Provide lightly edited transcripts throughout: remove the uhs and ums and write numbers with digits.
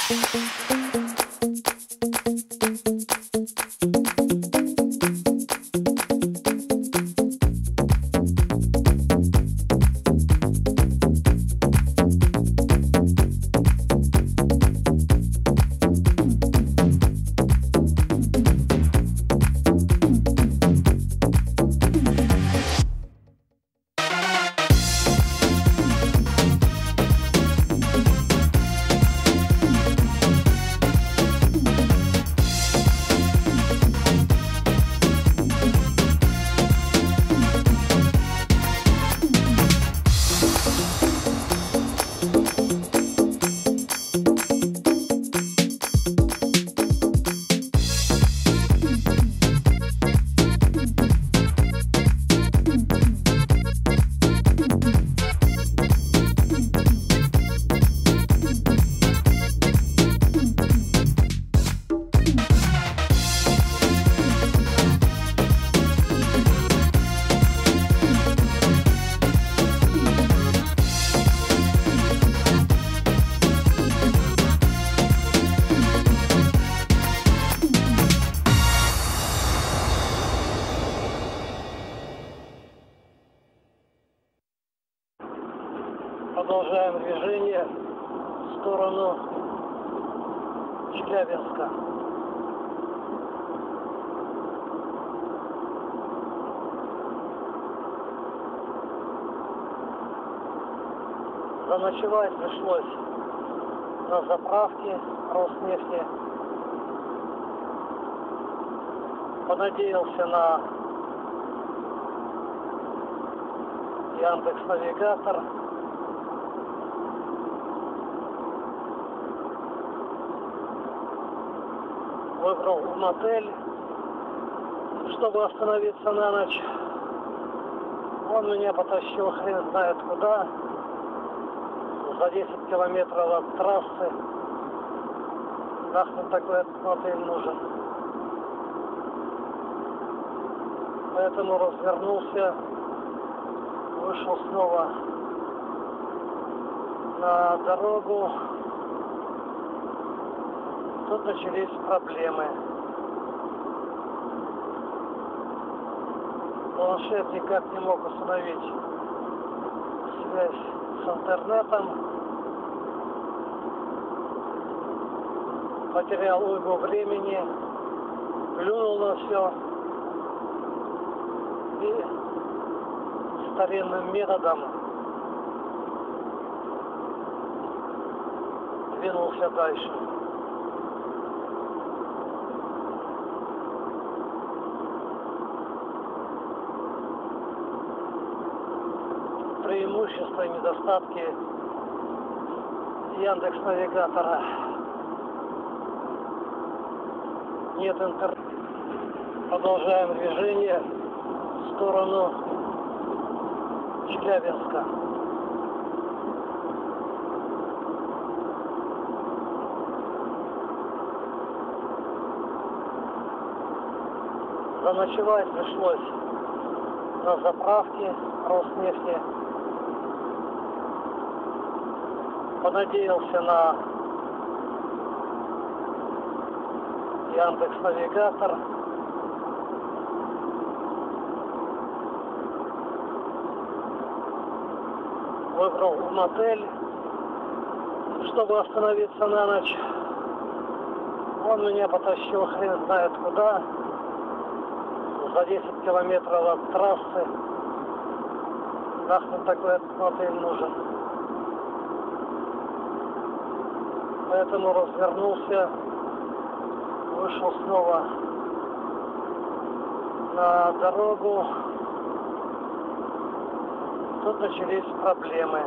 Продолжаем движение в сторону Челябинска. Заночевать пришлось на заправке Роснефти. Понадеялся на Яндекс.Навигатор. Выбрал мотель, чтобы остановиться на ночь. Он меня потащил хрен знает куда, за 10 километров от трассы. Нахрен такой мотель нужен. Поэтому развернулся, вышел снова на дорогу. Тут начались проблемы. Планшет никак не мог установить связь с интернетом. Потерял уйму времени, плюнул на все и старинным методом двинулся дальше. Преимущества и недостатки Яндекс.Навигатора. Нет интернета. Продолжаем движение в сторону Челябинска. Заночевать пришлось на заправке Роснефти. Понадеялся на Яндекс.Навигатор. Выбрал мотель, чтобы остановиться на ночь. Он меня потащил хрен знает куда, за 10 километров от трассы. Нахрен такой мотель нужен. Поэтому развернулся, вышел снова на дорогу. Тут начались проблемы.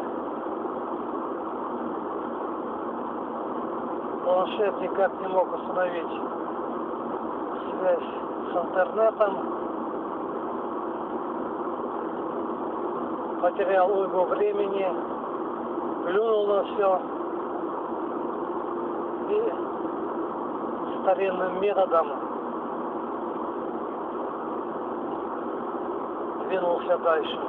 Планшет никак не мог установить связь с интернетом. Потерял уйму времени, плюнул на все и старинным методом двинулся дальше.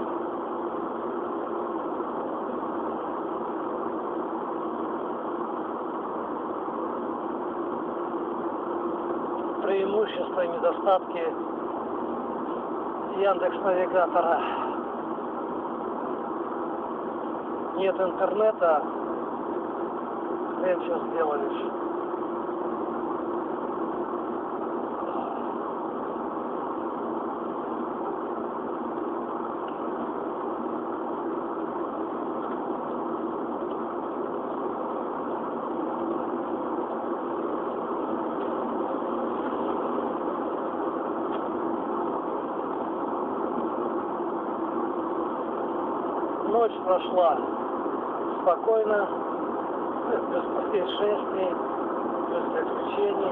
преимущества и недостатки Яндекс.Навигатора. Нет интернета, хрен что сделаешь. Ночь прошла спокойно, без происшествий, без приключений.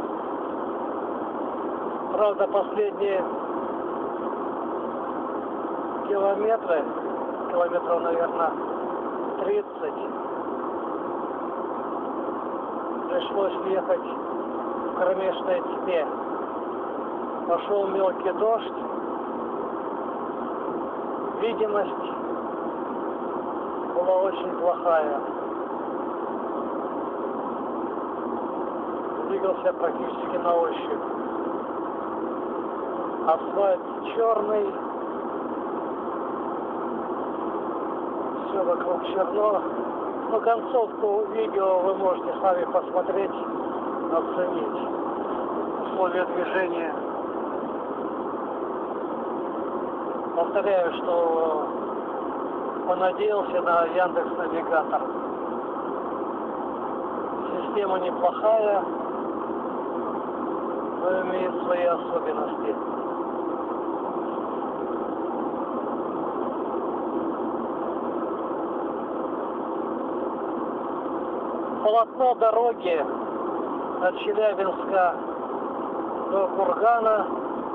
Правда, последние километров, наверное, 30, пришлось ехать в кромешной тьме. Пошел мелкий дождь, видимость была очень плохая. Двигался практически на ощупь. Асфальт черный, все вокруг черно. Но концовку видео вы можете сами посмотреть, оценить условия движения. Повторяю, что понадеялся на Яндекс.Навигатор. Система неплохая, но имеет свои особенности. Полотно дороги от Челябинска до Кургана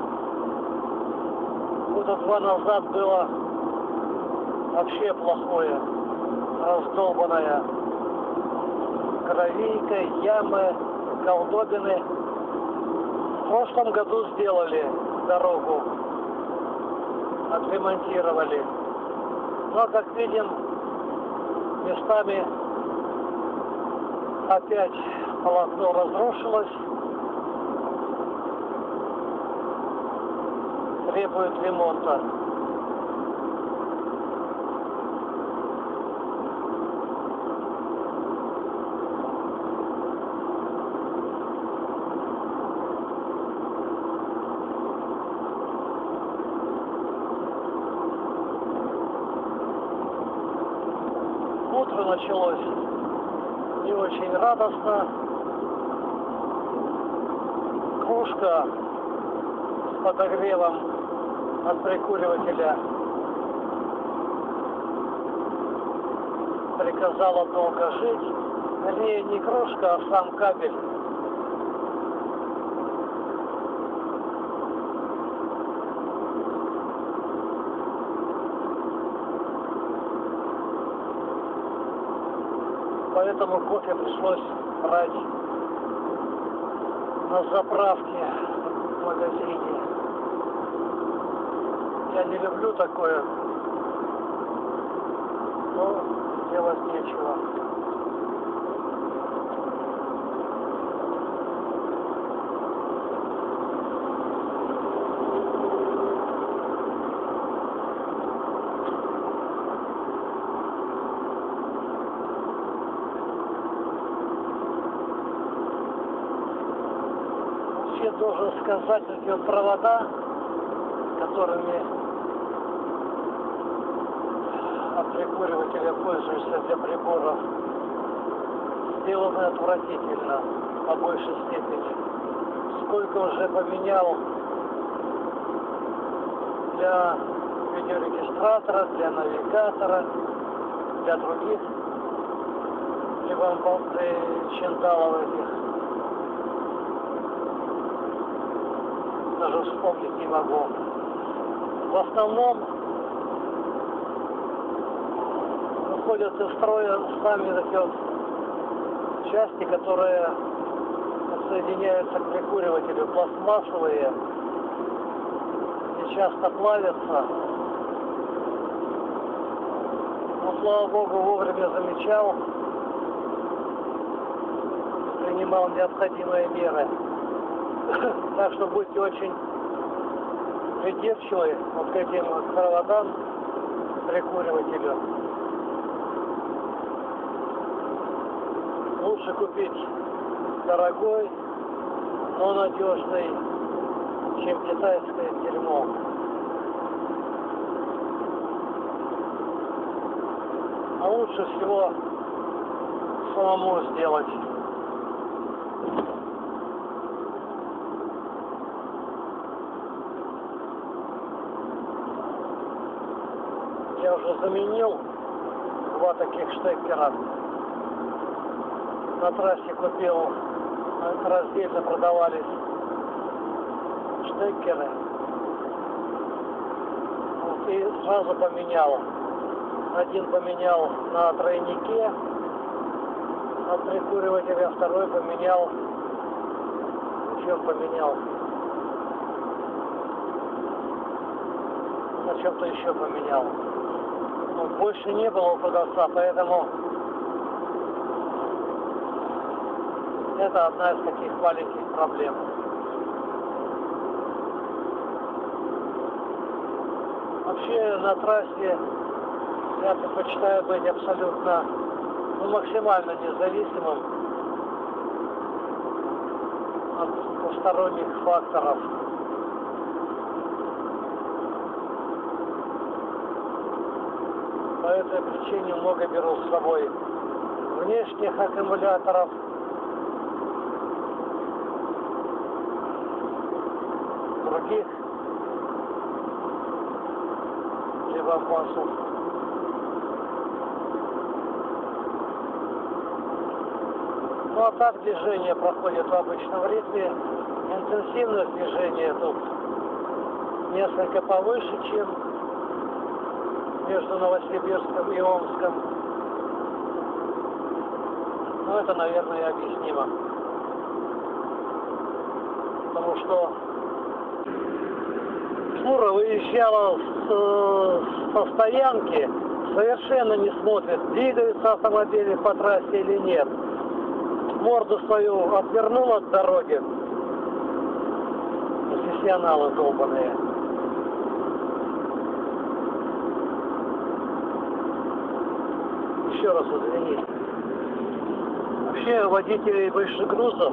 года 2 назад было вообще плохое, раздолбанное. Гравийка, ямы, колдобины. В прошлом году сделали дорогу, отремонтировали. Но, как видим, местами опять полотно разрушилось, требует ремонта. Утро началось не очень радостно. Кружка с подогревом от прикуривателя приказала долго жить. Вернее, не кружка, а сам кабель. Поэтому кофе пришлось брать на заправке в магазине. Я не люблю такое, но делать нечего. Должен сказать, эти вот провода, которыми от прикуривателя пользуешься для приборов, сделаны отвратительно, по большей степени. Сколько уже поменял для видеорегистратора, для навигатора, для других чиндалов этих. Даже вспомнить не могу. В основном выходят из строя сами такие вот части, которые соединяются к прикуривателю, пластмассовые и часто плавятся. Но, слава богу, вовремя замечал, принимал необходимые меры. Так что будьте очень придирчивы вот к этим проводам прикуривателю. Лучше купить дорогой, но надежный, чем китайское дерьмо. А лучше всего самому сделать. Я уже заменил 2 таких штекера. На трассе купил, раздельно продавались штекеры. Вот, и сразу поменял. Один поменял на тройнике от прикуривателя, второй поменял, чем поменял, на чем-то еще поменял. Вот, больше не было у продавца, поэтому это одна из таких маленьких проблем. Вообще на трассе я предпочитаю быть абсолютно, максимально независимым от посторонних факторов. По этой причине много беру с собой внешних аккумуляторов, других прибамбасов. Ну а так движение проходит в обычном ритме. Интенсивность движения тут несколько повыше, чем между Новосибирском и Омском. Но это, наверное, объяснимо. Потому что фура выезжала со стоянки, совершенно не смотрит, двигаются автомобили по трассе или нет. Морду свою отвернул от дороги. Профессионалы долбаные. Еще раз извините. Вообще водителей больших грузов,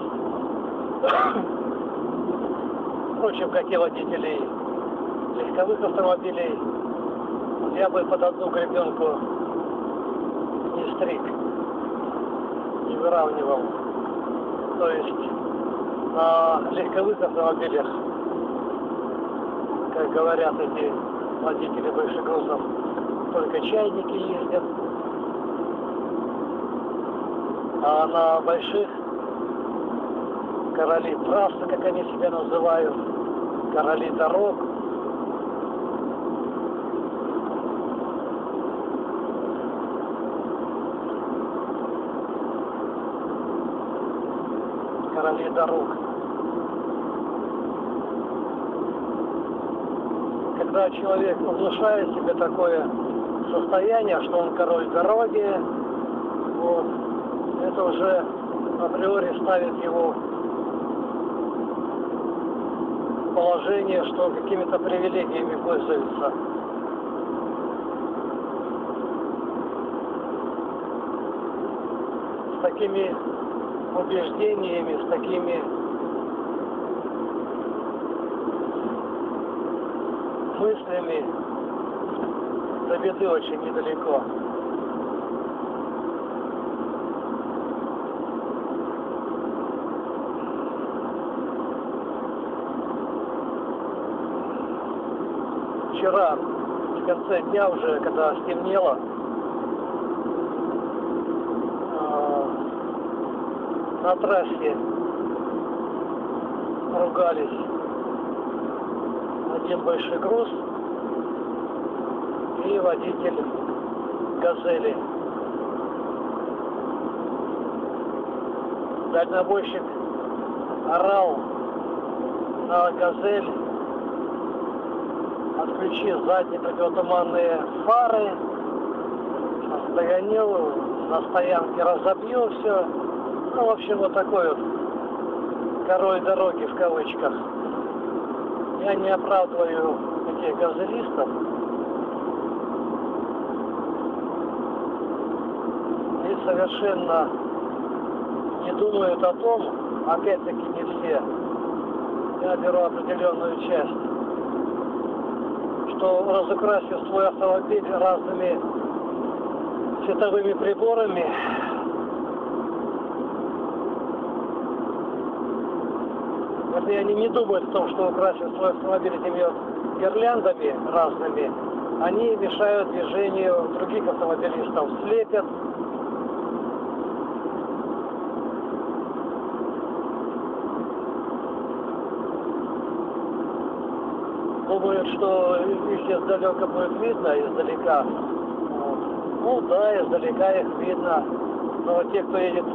впрочем, как и водителей легковых автомобилей, я бы под одну гребенку не стриг, не выравнивал. То есть на легковых автомобилях, как говорят эти водители больших грузов, только чайники ездят, а на больших короли трассы, как они себя называют, короли дорог, короли дорог. Когда человек внушает себе такое состояние, что он король дороги, вот, это уже априори ставит его в положение, что какими-то привилегиями пользуется. С такими убеждениями, с такими мыслями до беды очень недалеко. Вчера, в конце дня уже, когда стемнело, на трассе ругались один большой груз и водитель «Газели». Дальнобойщик орал на «Газель», отключи задние противотуманные фары, догоню, на стоянке разобью все. Ну, в общем, вот такой вот король дороги в кавычках. Я не оправдываю таких газелистов. И совершенно не думают о том, опять-таки не все, я беру определенную часть, что разукрасив свой автомобиль разными световыми приборами, если они не думают о том, что украсив свой автомобиль этими гирляндами разными, они мешают движению других автомобилистов, слепят. Думают, что их издалека будет видно, издалека. Вот. Ну да, издалека их видно. Но те, кто едет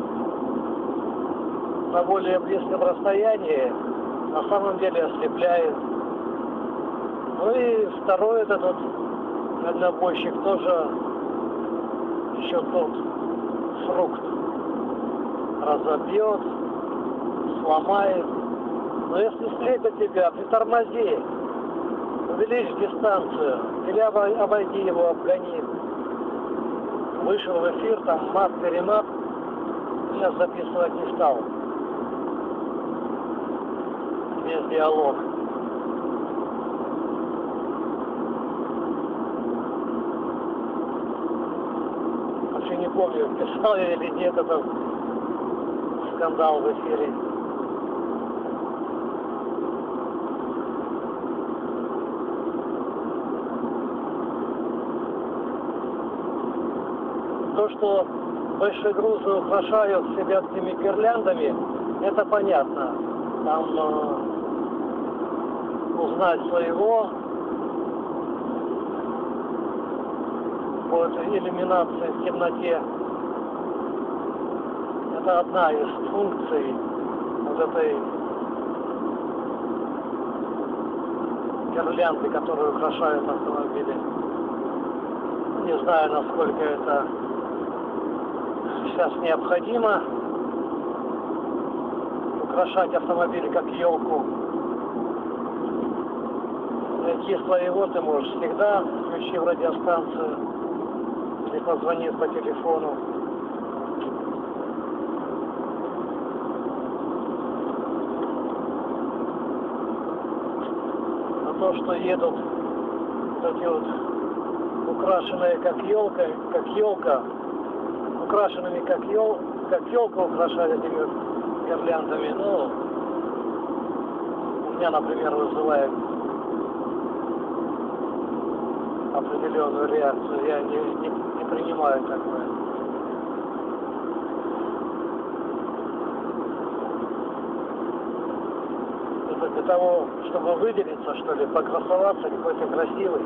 на более близком расстоянии, на самом деле ослепляет. Ну и второй этот дальнобойщик тоже еще тот фрукт разобьет, сломает. Но если слепят тебя, притормози. Увеличь дистанцию, или обойди его, обгони. Вышел в эфир, там мат-перемат, сейчас записывать не стал. Весь диалог. Вообще не помню, писал я или нет этот скандал в эфире. То, что большие грузы украшают себя этими гирляндами, это понятно. Там узнать своего по этой иллюминации в темноте. Это одна из функций вот этой гирлянды, которые украшают автомобили. Не знаю, насколько это сейчас необходимо украшать автомобили как елку. Найти своего ты можешь всегда, включив радиостанцию или позвонив по телефону. А то, что едут вот эти вот украшенные как елка, украшенными как елка украшают этими гирляндами, ну, у меня, например, вызывает определенную реакцию. Я не принимаю такое. Это для того, чтобы выделиться, что ли, покрасоваться, какой ты красивый.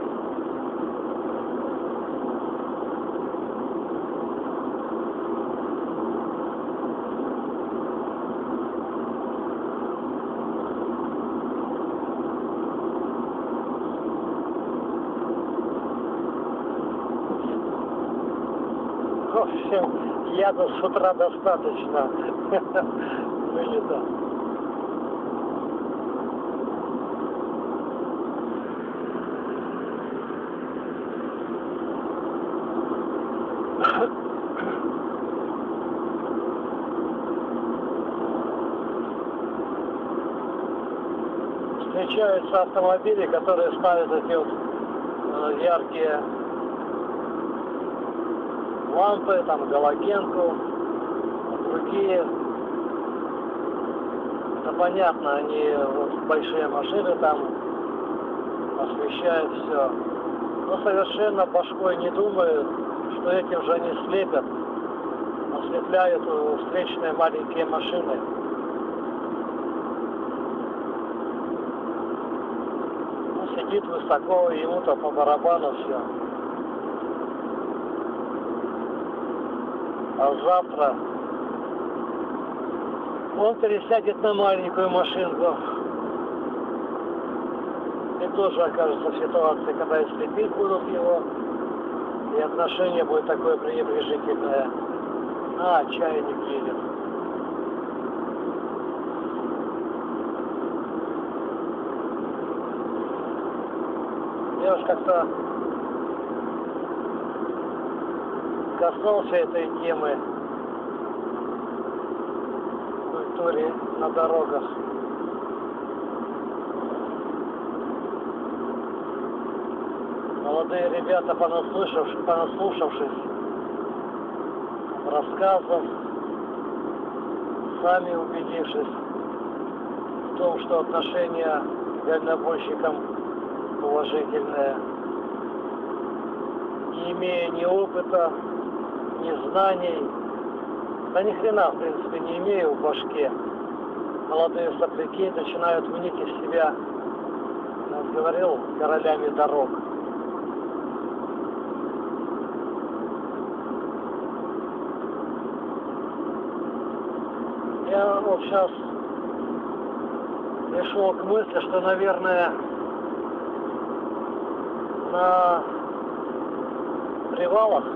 В общем, яда с утра достаточно. Вылета. Встречаются автомобили, которые ставят эти вот яркие лампы, там галогенку, другие. Это понятно, они вот, большие машины там освещают все. Но совершенно башкой не думают, что этим же они слепят, ослепляют встречные маленькие машины. Он сидит высоко, ему-то по барабану все. А завтра он пересядет на маленькую машинку и тоже окажется в ситуации, когда и слепить будут его, и отношение будет такое пренебрежительное. А, чайник едет. Я уж как-то коснулся этой темы в культуре на дорогах. Молодые ребята, понаслушавшись рассказов, сами убедившись в том, что отношение к дальнобойщикам уважительное, не имея ни опыта, ни знаний, да ни хрена, в принципе, не имея в башке, молодые сопляки начинают мнить из себя, я говорил, королями дорог. Я вот сейчас пришел к мысли, что, наверное, на привалах,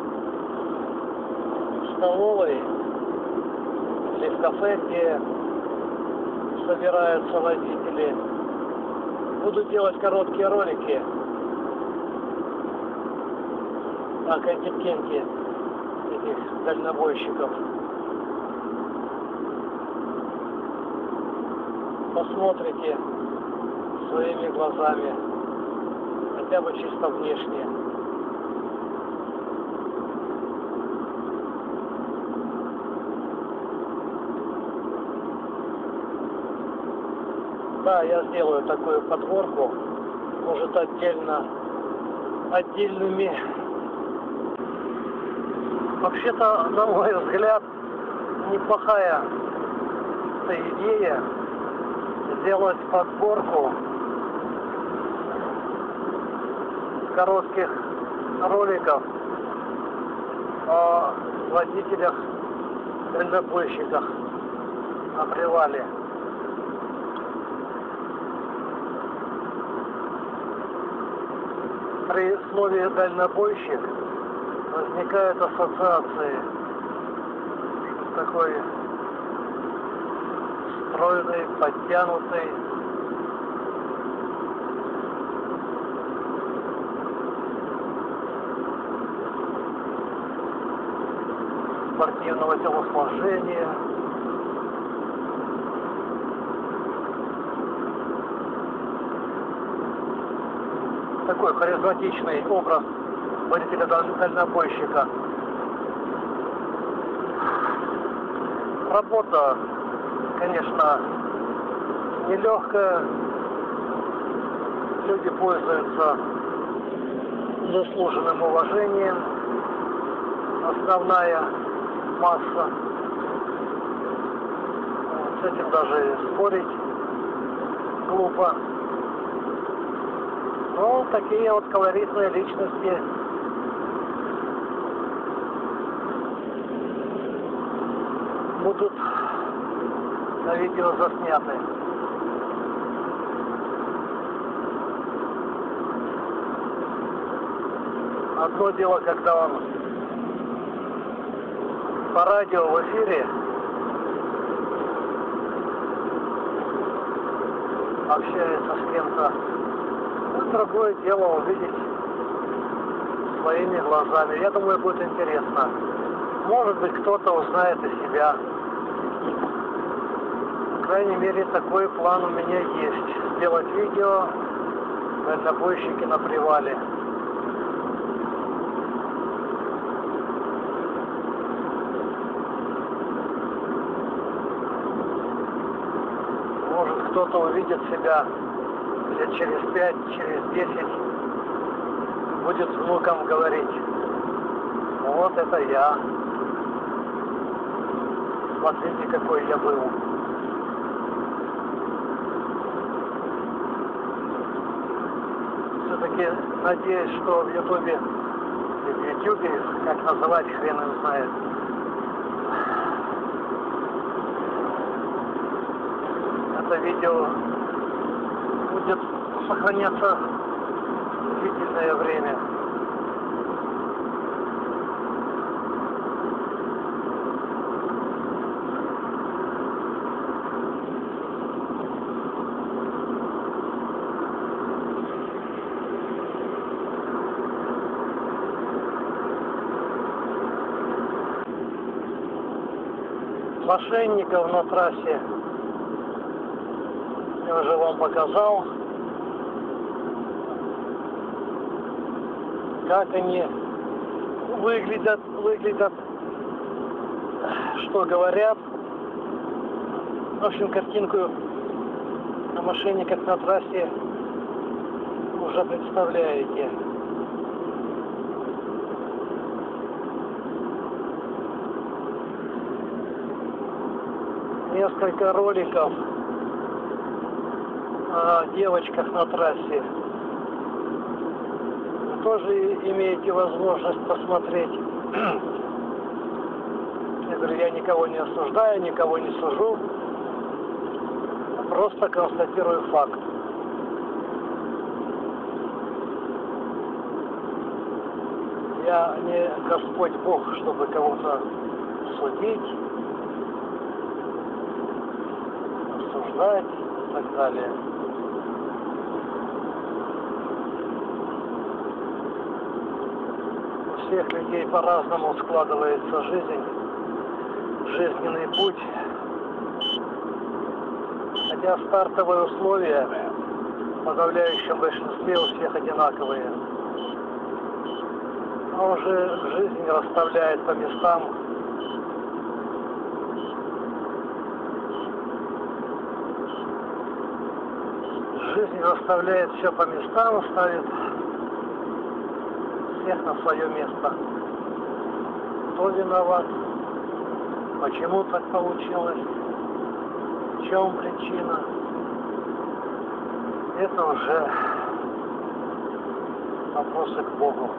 в столовой или в кафе, где собираются водители, буду делать короткие ролики о контингенте этих дальнобойщиков. Посмотрите своими глазами, хотя бы чисто внешне. Да, я сделаю такую подборку, может отдельными. Вообще-то, на мой взгляд, неплохая идея сделать подборку коротких роликов о водителях-дальнобойщиках на привале. При слове «дальнобойщик» возникают ассоциации. Такой стройный, подтянутый, спортивного телосложения. Такой харизматичный образ водителя-дальнобойщика. Работа, конечно, нелегкая. Люди пользуются заслуженным уважением. Основная масса. С этим даже спорить глупо. Но такие вот колоритные личности будут на видео засняты. Одно дело, когда он по радио в эфире общается с кем-то. Другое дело увидеть своими глазами. Я думаю, будет интересно. Может быть, кто-то узнает и себя. По крайней мере, такой план у меня есть. Сделать видео «Дальнобойщики на привале». Может, кто-то увидит себя лет через 5, через 10, будет внукам говорить: вот это я. Смотрите, какой я был. Все-таки надеюсь, что в Ютубе, как называть, хрен его знает, это видео будет сохраняться длительное время. мошенников на трассе я уже вам показал, как они выглядят, что говорят. В общем, картинку о мошенниках на трассе уже представляете. Несколько роликов о девочках на трассе. Вы тоже имеете возможность посмотреть. Я говорю, я никого не осуждаю, никого не сужу. Просто констатирую факт. Я не Господь Бог, чтобы кого-то судить, осуждать и так далее. У всех людей по-разному складывается жизнь, жизненный путь. Хотя стартовые условия в подавляющем большинстве у всех одинаковые. Но уже жизнь расставляет по местам. Жизнь расставляет все по местам, ставит всех на свое место. Кто виноват? Почему так получилось? В чем причина? Это уже вопросы к Богу.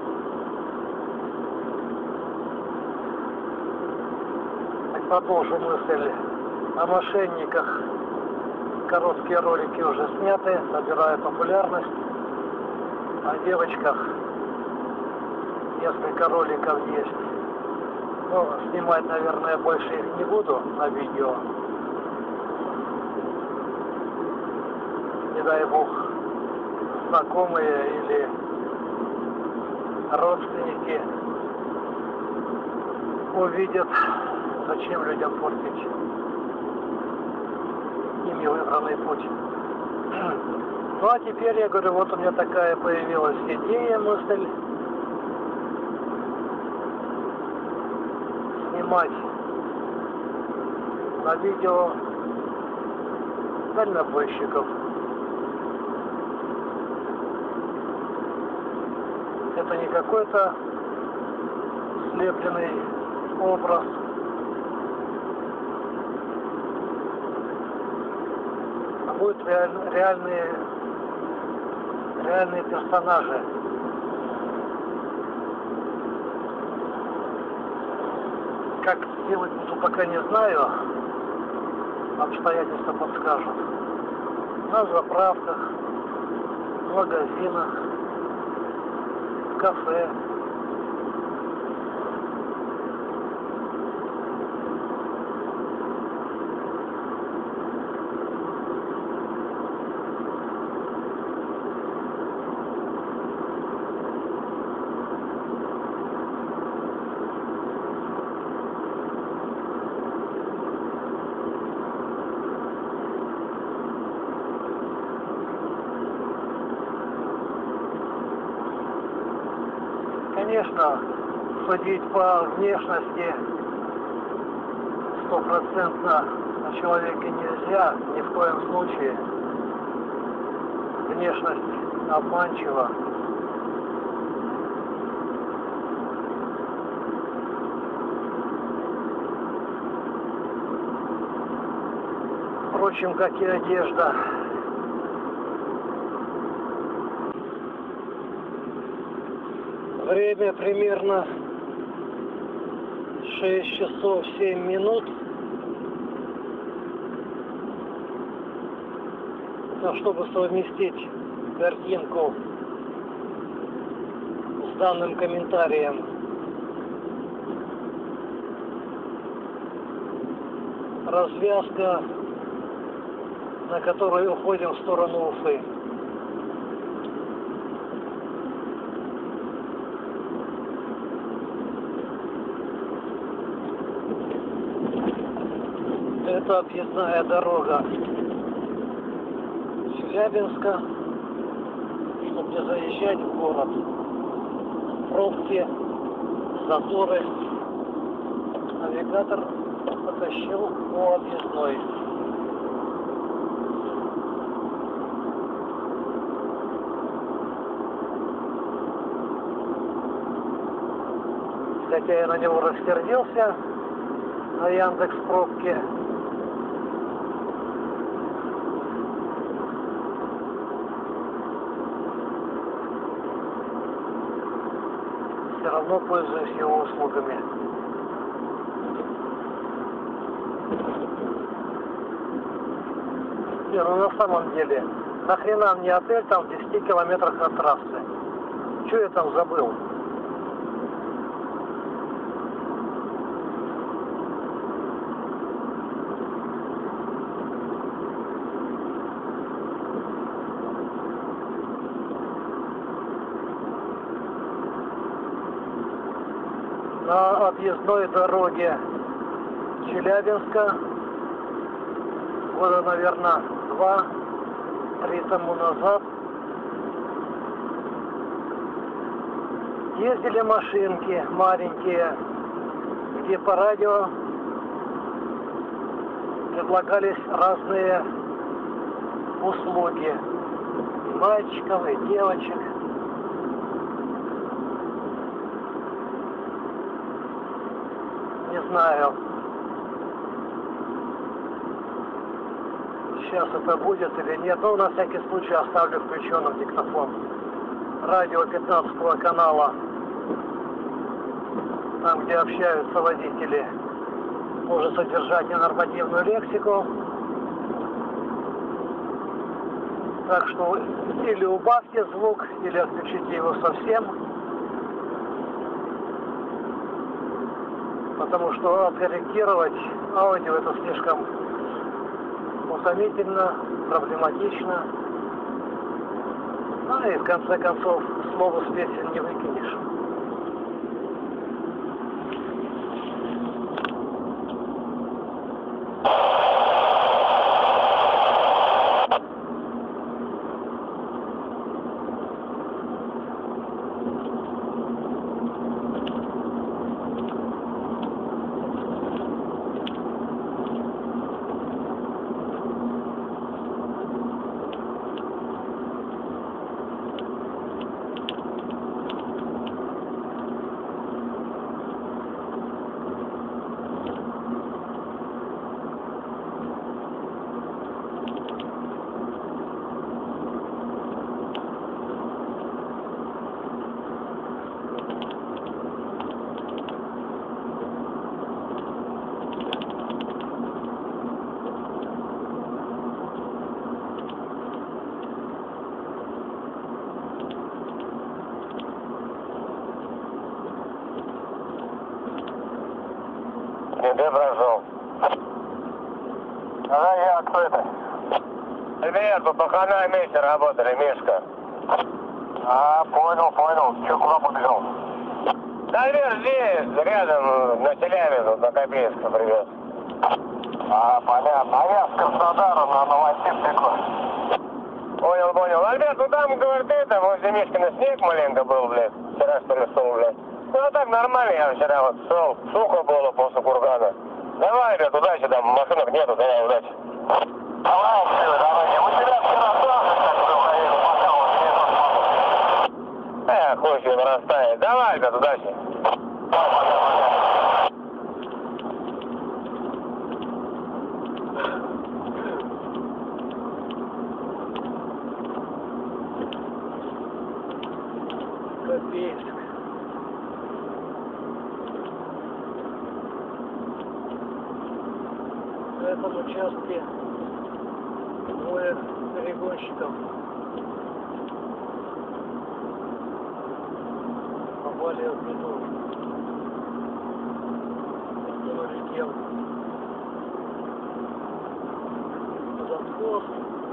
Так продолжу мысль о мошенниках. Короткие ролики уже сняты, набирают популярность. О девочках несколько роликов есть. Но снимать, наверное, больше их не буду на видео. Не дай Бог, знакомые или родственники увидят, зачем людям портить ими выбранный путь. Ну а теперь я говорю, вот у меня такая появилась идея, мысль снимать на видео дальнобойщиков. Это не какой-то слепленный образ, а будут реальные персонажи. Как делать буду, пока не знаю, обстоятельства подскажут. На заправках, в магазинах, в кафе. Конечно, судить по внешности стопроцентно о человеке нельзя, ни в коем случае. Внешность обманчива. Впрочем, как и одежда. Время примерно 6 часов 7 минут. Но чтобы совместить картинку с данным комментарием, развязка, на которой уходим в сторону Уфы. Это объездная дорога Челябинска, чтобы не заезжать в город. Пробки, заторы. Навигатор потащил по объездной. Хотя я на него рассердился, на Яндекс.Пробке. Все равно пользуюсь его услугами. Не, ну на самом деле, нахрена мне отель там в 10 километрах от трассы? Что я там забыл? На объездной дороге Челябинска года, наверное, 2-3 тому назад ездили машинки маленькие, где по радио предлагались разные услуги и мальчиков, и девочек. Не знаю, сейчас это будет или нет, но на всякий случай оставлю включенным диктофон. Радио 15 канала, там где общаются водители, может содержать ненормативную лексику. Так что или убавьте звук, или отключите его совсем. Потому что откорректировать аудио это слишком утомительно, проблематично. Ну и в конце концов слово с песен не выкинешь. Где прошел? Да, я, кто это? Ребят, по Бахана вместе работали, Мишка. Понял. Че, куда побежал? Да, здесь, рядом, на Челябинск, на Копейск привез. Понятно. А я с Краснодара на Новосибирск. Понял. Альберт, ну там, говорит, это, возле Мишкина снег маленько был, блядь. Вчера, что ли, шел, блядь. Ну, а так нормально, я вчера вот шел. Сухо было после кургана. Давай, ребят, удачи, там машинок нету, давай, удачи. Давай, дороги. У тебя вчера тоже так был, наверное, пока вот не Хуй себе нарастает. Давай, ребят, удачи. Копейск. На этом участке двое перегонщиков попали в беду. Сделали тем завхоз.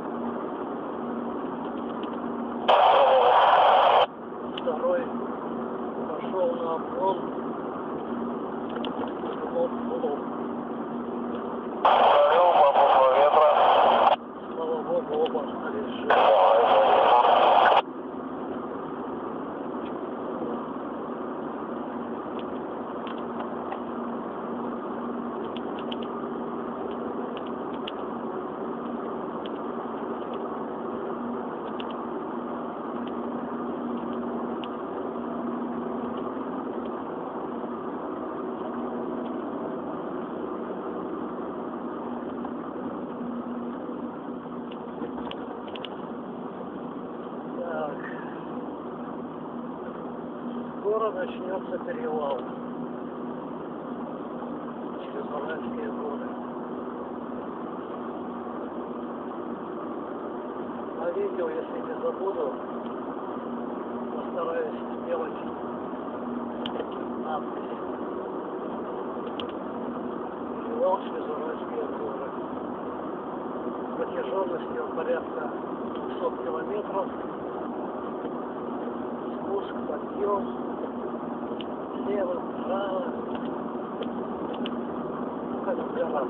Второй пошел на обгон. Лоб. скоро начнется перевал через Уральские горы. На видео, если не забуду, постараюсь сделать надпись. Перевал через Уральские горы. Протяженностью порядка 200 километров. Спуск, подъем, слева, вправо, как в горах.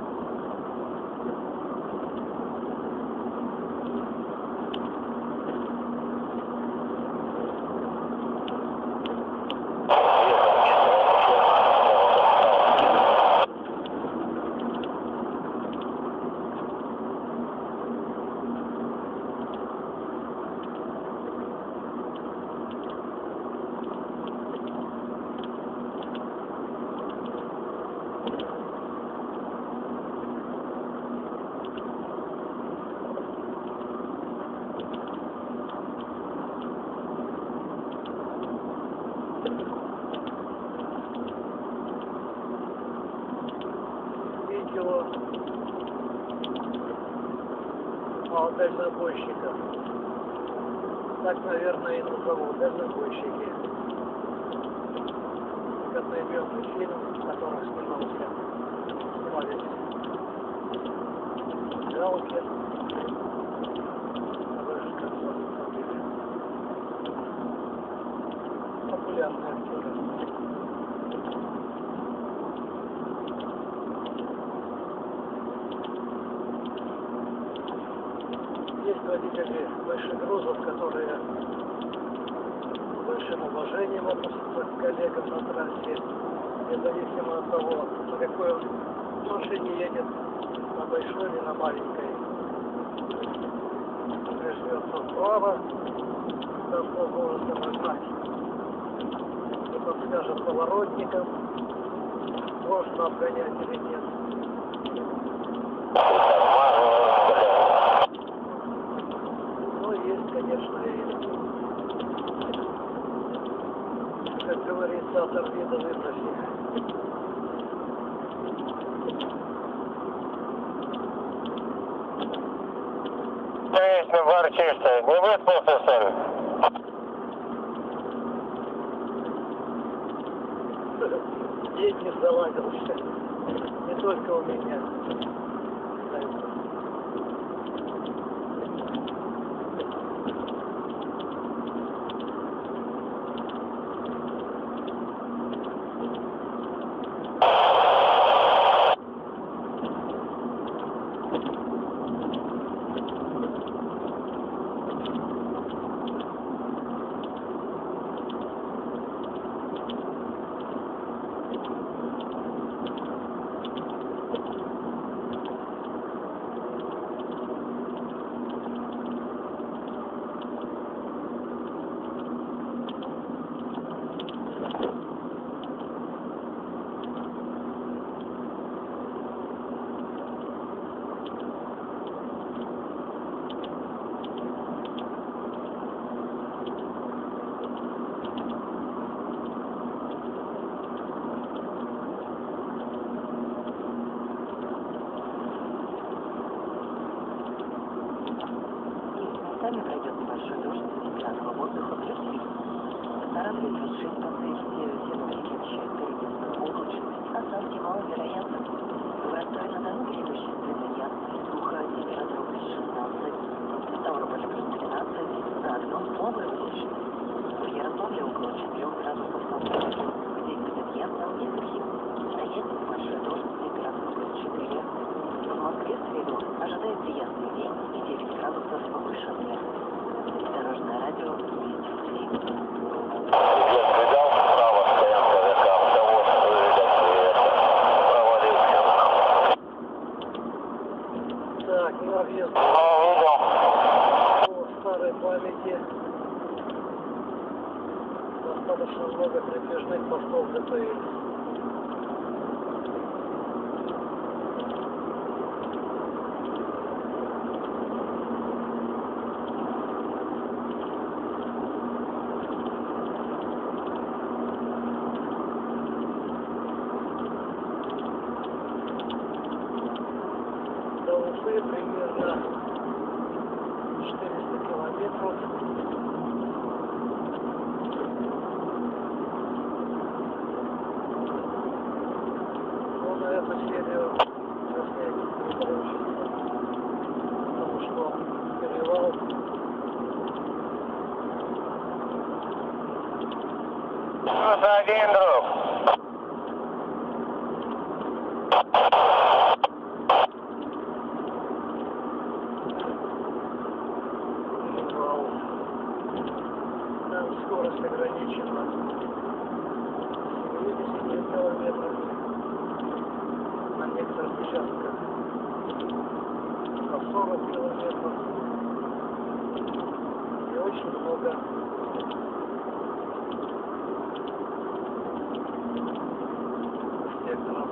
Видео о дальнобойщиках. Так, наверное, и назовут дальнобойщики. Одноименный фильм, в котором снимались Галкин. Популярные актеры. Есть водители большегрузов, которые с большим уважением относятся к коллегам на трассе, независимо от того, на какой он машине едет, на большой или на маленькой. Прижмется вправо, даст возможность нажать, и подскажет поворотникам, можно обгонять или нет. Есть, конечно, и, как говорится, оторви да выброси. Вечно ворчишься, не выспался, что ли? День не заладился, не только у меня. Местами пройдет небольшой дождь, температура воздуха +3. Постановление разрешить подвести синоптики обещают переменную облачность, осадки маловероятны. В Ростове-на-Дону следующая среда ясная, сухо, температура +16, Ставрополь +13, за окном слабая облачность. В Ярославле около 4 градусов Цельсия, где будет ясно и сухим. Стоять небольшой дождь, температура +4. В Москве в среду ожидается ясный день и 9 градусов повышения. Дорожное радио Вести. Я видал справа стоянка ВК, завод, провалился. Так, на въезд Видел. по старой памяти. Достаточно много придвижных постов ДПИ. полосы примерно 400 километров. Но на эту серию заснять не получится, потому что перевал. +1, друг. Там скорость ограничена 70 километров, на некоторых участках по 40 километров и очень много секторов.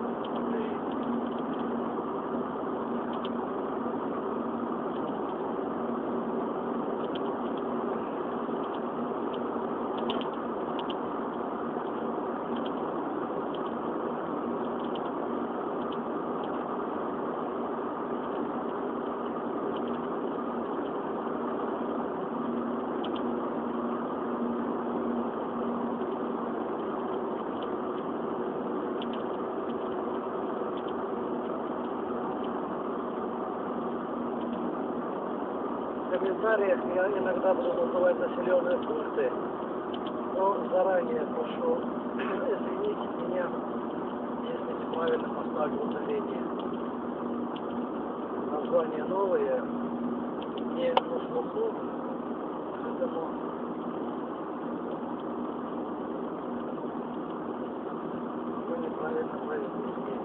В комментариях я иногда буду называть населенные пункты, но заранее прошу извинить меня, если неправильно поставлю ударение. Названия новые, не на слуху, поэтому вы неправильно произнесли.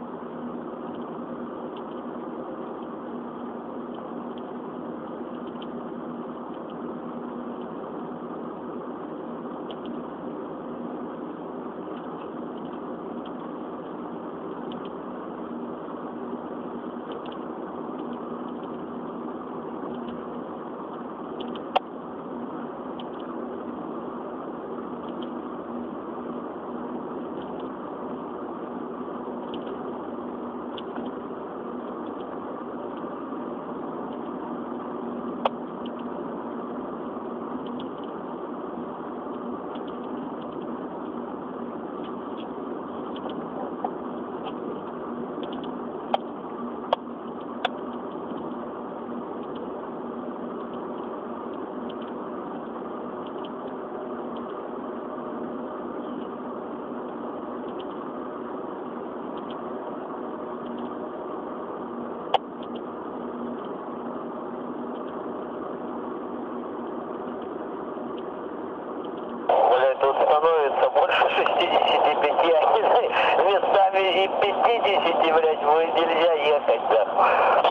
Тут становится больше 65, местами и 50, блядь, нельзя ехать, да.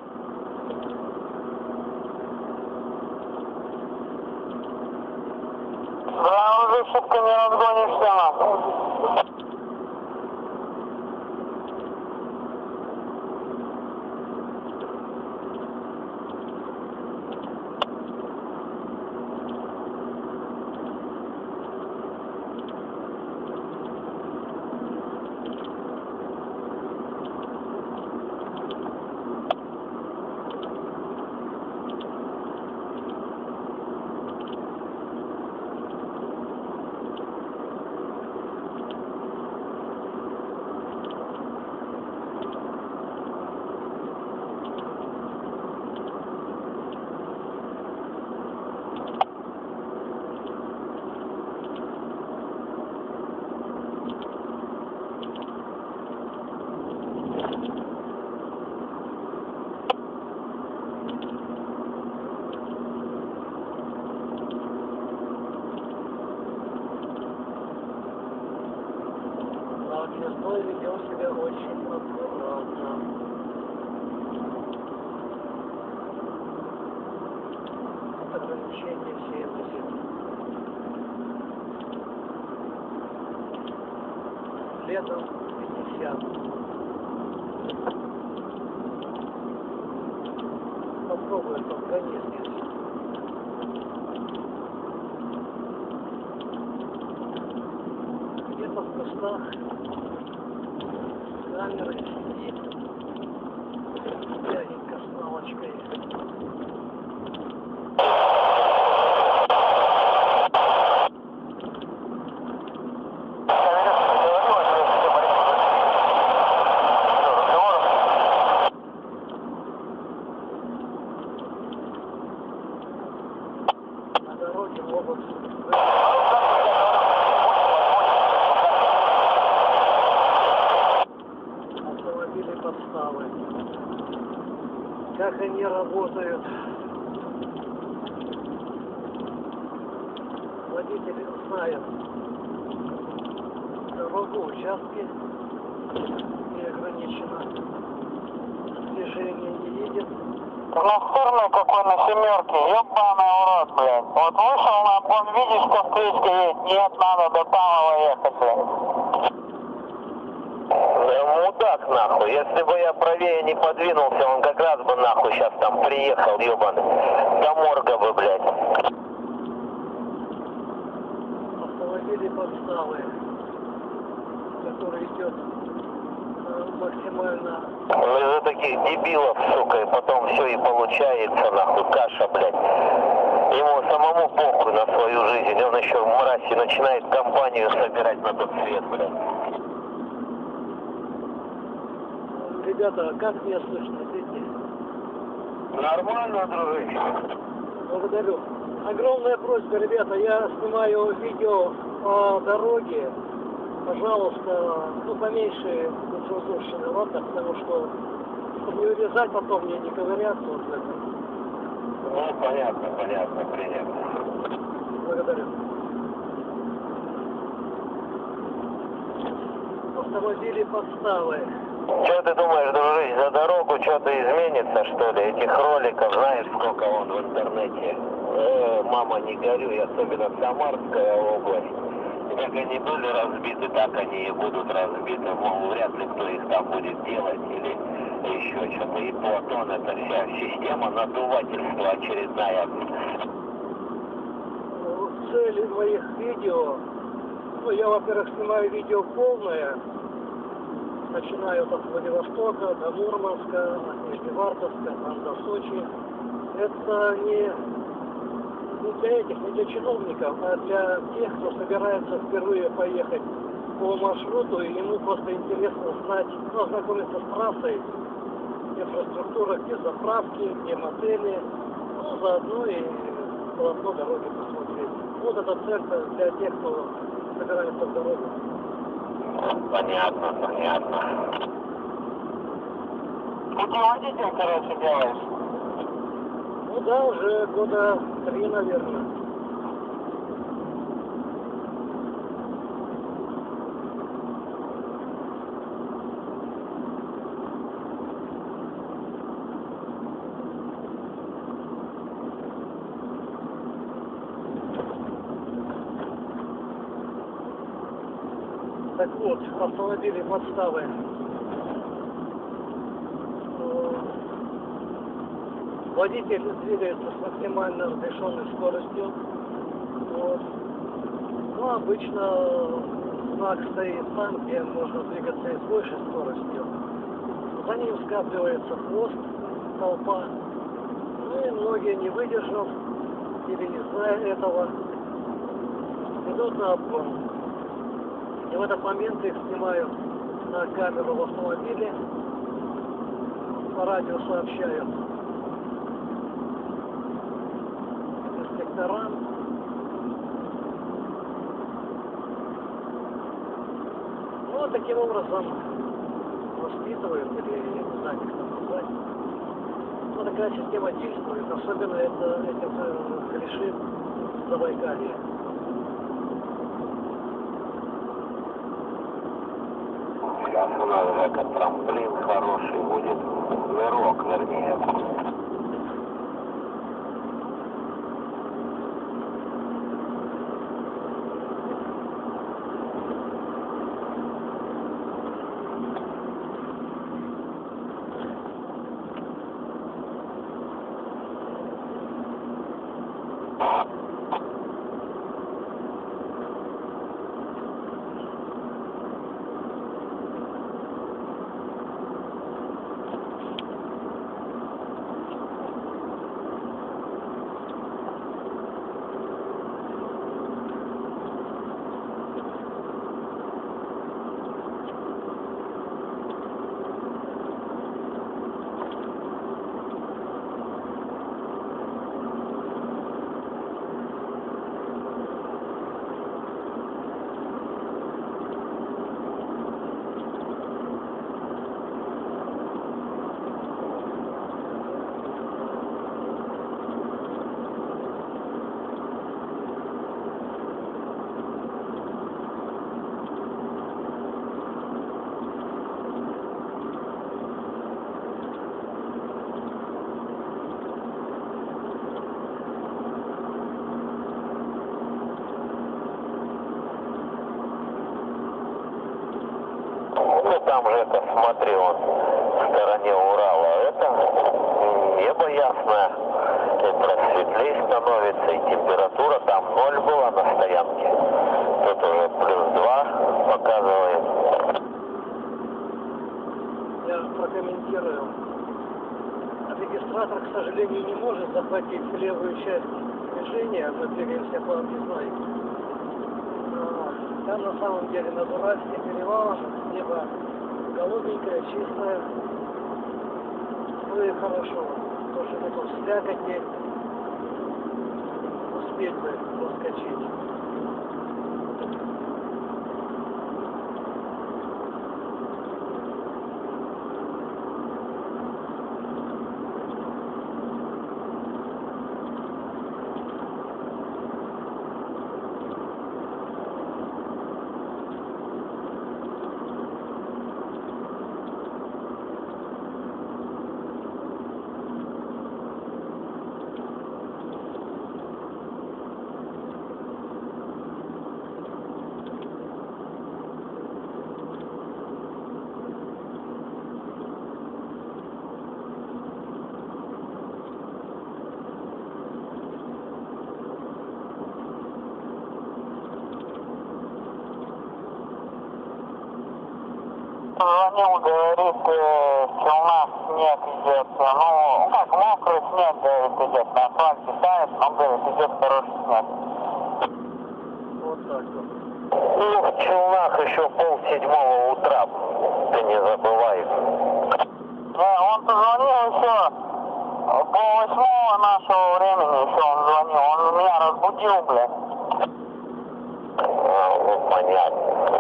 Да, уже шутка не разгонишься, нахуй. Весной ведем себя очень аккуратно. Ограничение 70. Летом 50. Попробуй этот конец здесь. Где-то в кустах камеры сидит, мягенько подставы. Как они работают. Водители знают дорогу, участки, не ограничено. Движение не едет. Настырный какой на семерке, ебаный урод, блядь. Вот вышел на обгон, видишь, что встречка есть? Нет, надо до Павлова ехать, блядь. Мудак, нахуй. Если бы я правее не подвинулся, он как раз бы, нахуй, сейчас там приехал, ебаный. До морга бы, блядь. Автомобили подставы, который идет максимально. Ну из-за таких дебилов, сука, и потом все и получается, нахуй, каша, блядь. Ему самому похуй на свою жизнь, он еще в мрази начинает компанию собирать на тот свет, блядь. Ребята, как меня слышно, дети? Нормально, дружище. Благодарю. Огромная просьба, ребята, я снимаю видео по дороге. Пожалуйста, ну поменьше нецензурщины, ладно? Потому что, чтобы не урезать, потом мне не ковыряться вот в этом. Ну, понятно, принятно. Благодарю. Автомобили подставы. Что ты думаешь, дружище, за дорогу что-то изменится, что ли? Этих роликов, знаешь, сколько вон в интернете. Мама, не горюй, особенно Самарская область. Как они были разбиты, так они и будут разбиты. Мол, вряд ли кто их там будет делать или еще что-то. И Платон, это вся система надувательства очередная. Цель моих видео, ну я, во-первых, снимаю видео полное, начиная от Владивостока до Мурманска, от Нижневартовска, там до Сочи. Это не для этих, не для чиновников, а для тех, кто собирается впервые поехать по маршруту, и ему просто интересно знать, ну, ознакомиться с трассой, инфраструктура, где заправки, где мотели, ну, заодно и полотно дороги посмотреть. Вот эта цель для тех, кто собирается в дорогу. Понятно. Путеводитель, короче, делаешь? Ну да, уже года 3, наверное. Так вот, автомобили подставы. Водитель двигается с максимально разрешенной скоростью. Вот. Ну, обычно знак стоит там, где можно двигаться и с большей скоростью. За ним скапливается хвост, толпа. Ну и многие, не выдержав или не зная этого, идут на обгон. И в этот момент их снимают на камеру в автомобиле, по радио сообщают инспекторам. Ну, вот таким образом воспитывают, или я не знаю, как это назвать. Ну, такая система действует, особенно этим грешит Забайкалье. Сейчас у нас как трамплин хороший будет, нырок, вернее. там же это, смотри, он в стороне Урала. Это небо ясное, и просветлей становится, и температура там 0 была на стоянке. Тут уже +2 показывает. Я прокомментирую. Регистратор, к сожалению, не может захватить левую часть движения. Мы двигаемся по объездной. Там на самом деле над Уральским перевалом небо голубенькое, чистое. Ну и хорошо. Тоже нету слякоти. Успеть бы проскочить. Звонил, говорит, Челнах снег идет, ну, как мокрый снег, говорит, идет, на асфальте тает, но, говорит, идет хороший снег. Вот так вот. Ну, в Челнах еще 6:30 утра, ты не забывай. Не, он позвонил еще 7:30 нашего времени, еще он звонил, он меня разбудил, блядь. Ну, понятно.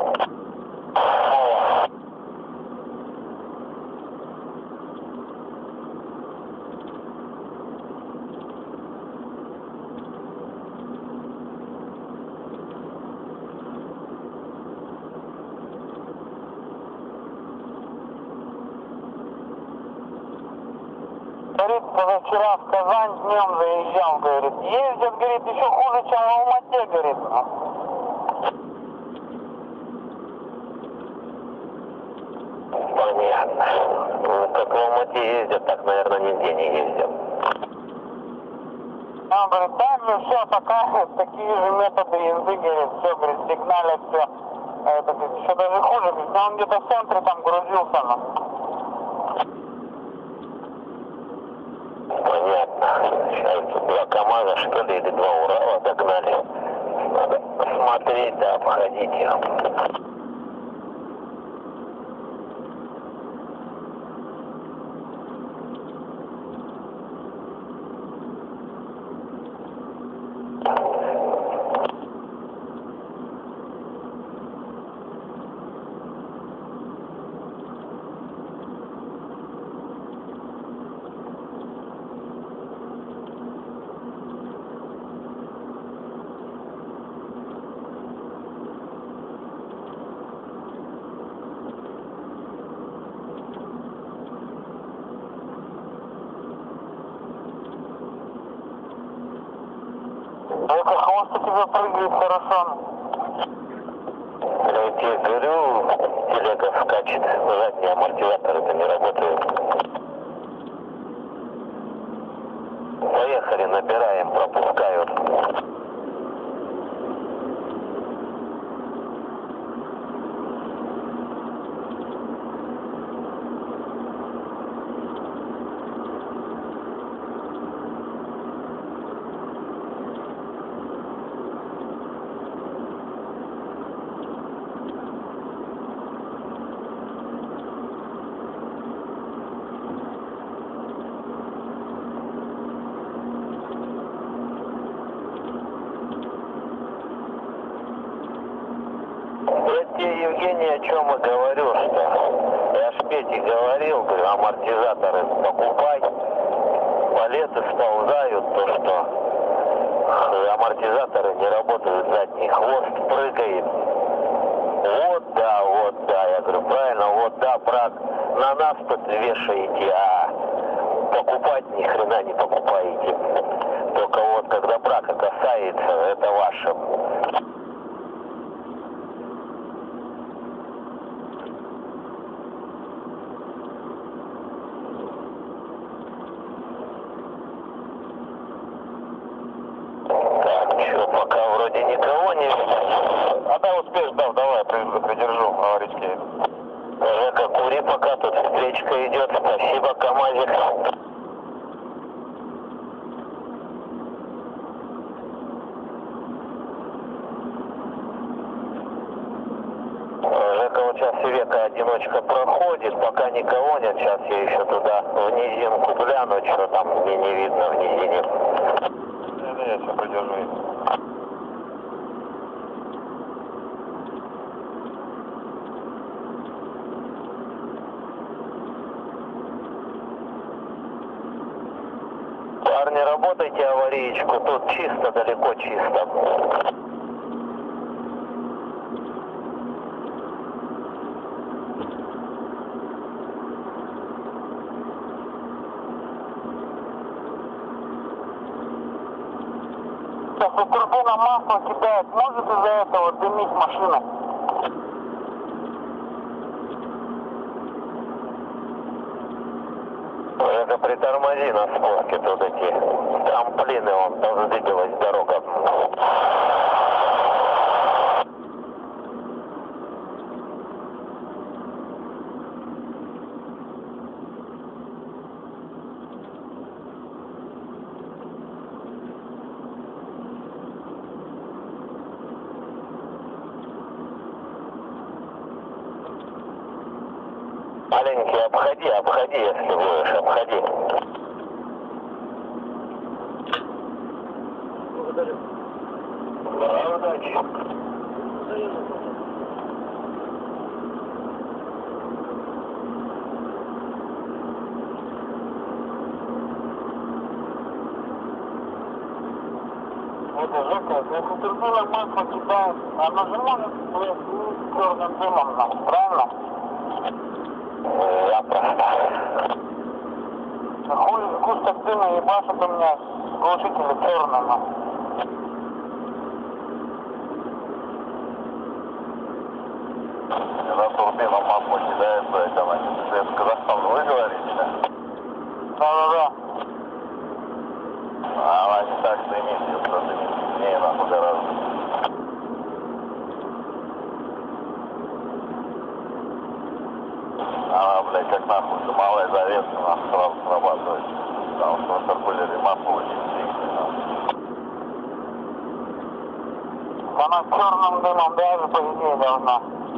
Говорит, позавчера в Казань днем заезжал, говорит. Ездят, говорит, еще хуже, чем в Алмате, говорит. Понятно. Ну, как в Алмате ездят, так, наверное, нигде не ездят. Он говорит, да, мне все, пока такие же методы езды, говорит, все, говорит, сигналят, все. Это, говорит, еще даже хуже, говорит, но он где-то в центре там грузился, ну. Понятно. Сейчас 2 КамАЗа, что ли, или 2 Урала догнали. Надо смотреть, да, обходить их. Это хвост у тебя прыгает хорошо. Я тебе говорю, телега скачет, задние амортизаторы-то не работают. Поехали, набираем, пропускают. Я тебе, Евгений, о чем и говорю, что я ж Пете говорил, говорю, амортизаторы покупай, палеты сползают, то что амортизаторы не работают, задний хвост прыгает. Вот да, я говорю, правильно, вот да, брак, на нас тут вешаете, а покупать ни хрена не покупаете. Только вот когда брака касается, это ваше. А да, успеешь, да, давай, придержу, аварийский. Жека, кури, пока тут встречка идет. Спасибо, КамАЗик. Жека, вот сейчас Века одиночка проходит, пока никого нет. Сейчас я еще туда в низинку гляну, что там мне не видно в низине. Да, я все придержу. Парни, работайте аварийку, тут чисто, далеко чисто. Если турбина масло кидает, может из-за этого дымить машина? Это притормози на спуске, тут эти трамплины, вон там задвигалась дорога. Маленький, обходи, если будешь, обходи. Благодарю. Да, удачи. Это Жека, если турбина масло кидает, она же может быть черным дымом нам, правильно? Запросто. Хуй сгусток дыма ебашит у меня глушители черного. Когда турбина масло кидается, это она не Казахстан, вы говорите, да? Да. Она не так дымит, если дымит сильнее, нахуй гораздо. Она, блядь, как нахуй дымовая завеса, нахуй сразу срабатывает. Потому что в интеркулере масло очень сильное. Она черным дымом даже, по идее, должна.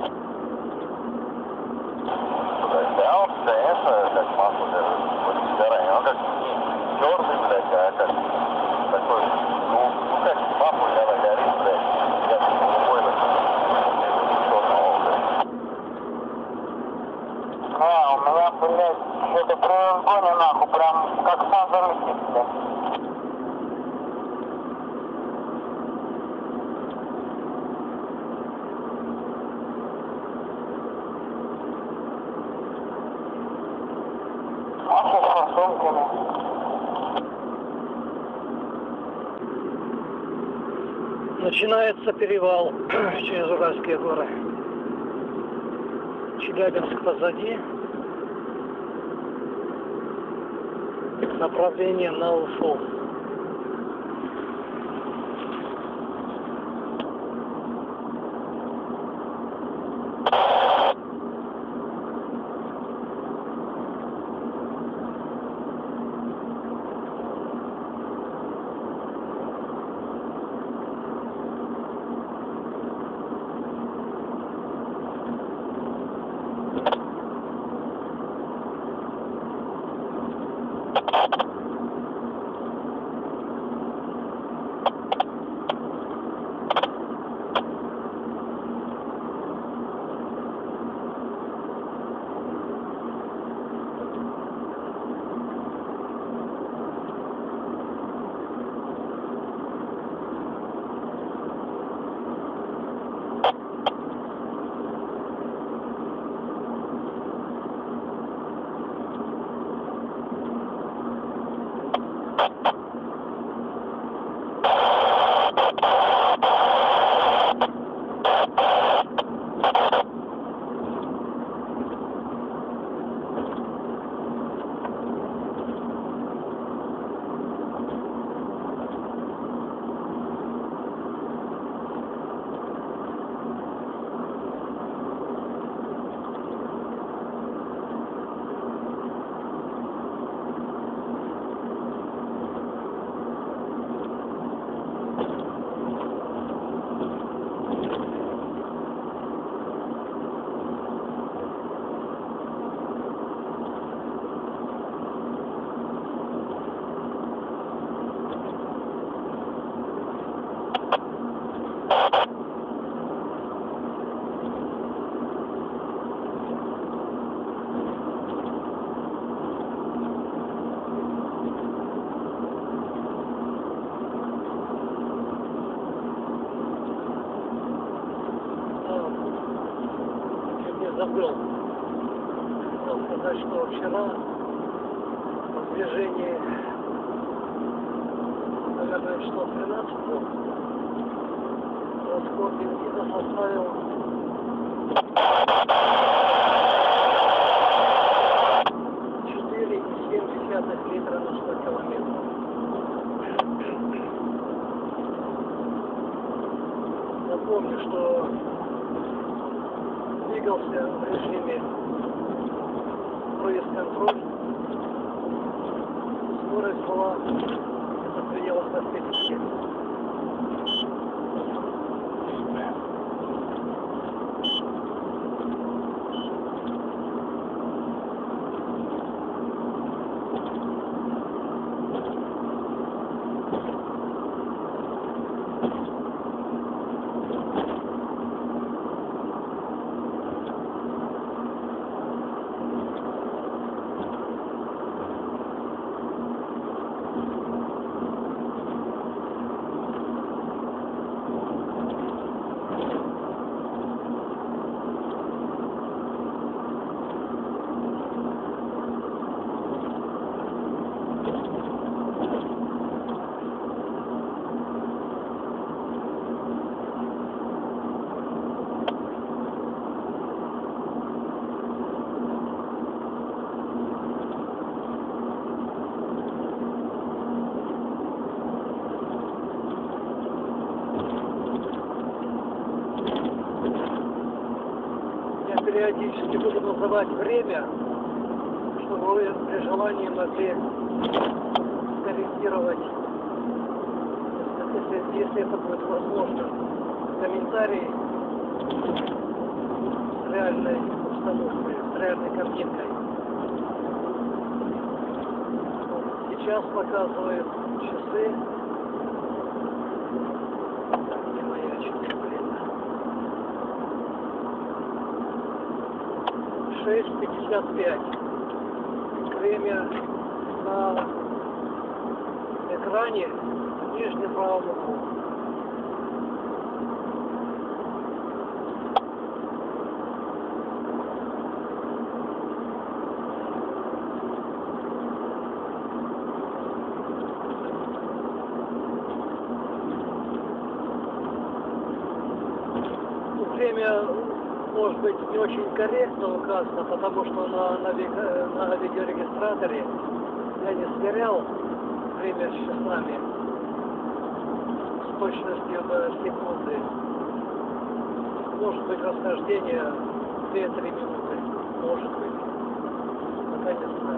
Да, он конечно, как масло будет сгорание. Он как не черный, блядь, а как такой, ну как масло, когда горит, блядь, как голубой, черного, блядь. У меня, блядь, что-то при разгоне, нахуй, прям как сам летит, блядь. Масло с форсунками. Начинается перевал через Уральские горы. Челябинск позади. Направление на Уфу. сказать, что вчера в движении, наверное, число 13 был, расход бензина составил 4,7 литра на 100 километров. Напомню, что двигался в режиме круиз-контроль. Скорость была в пределах 80. Периодически буду называть время, чтобы вы при желании могли корректировать, если это будет возможно, комментарии с реальной установкой, с реальной картинкой. Сейчас показывают часы. Не моя часы, блин. 6:55. Время на экране в нижнем правом углу. Время может быть не очень корректно указано, потому что на видеорегистраторе я не сверял время с часами с точностью до секунды. Может быть расхождение 2-3 минуты, может быть, пока не знаю.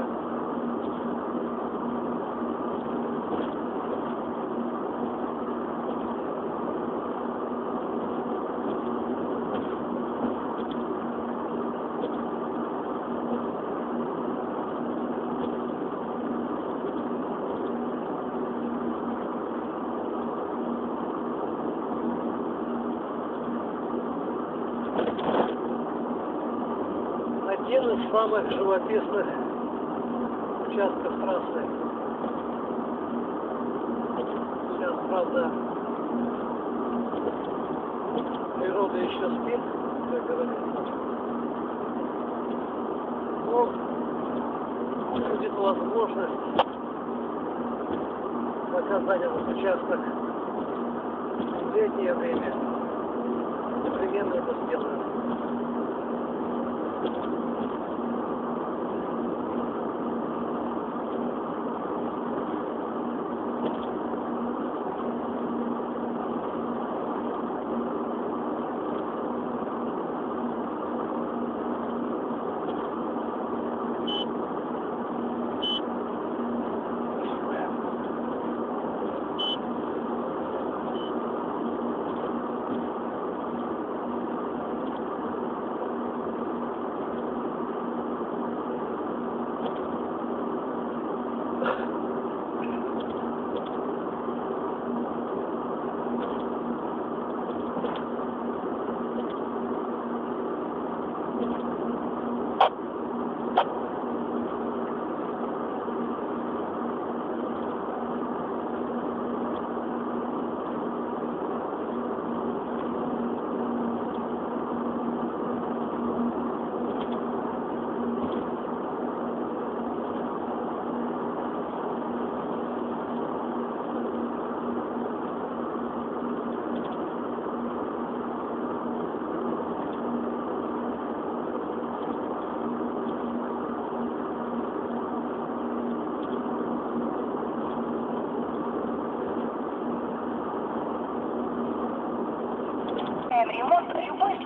Один из самых живописных участков трассы. Сейчас, правда, природа еще спит, как говорится. Но будет возможность показать этот участок в летнее время. Непременно это сделаю.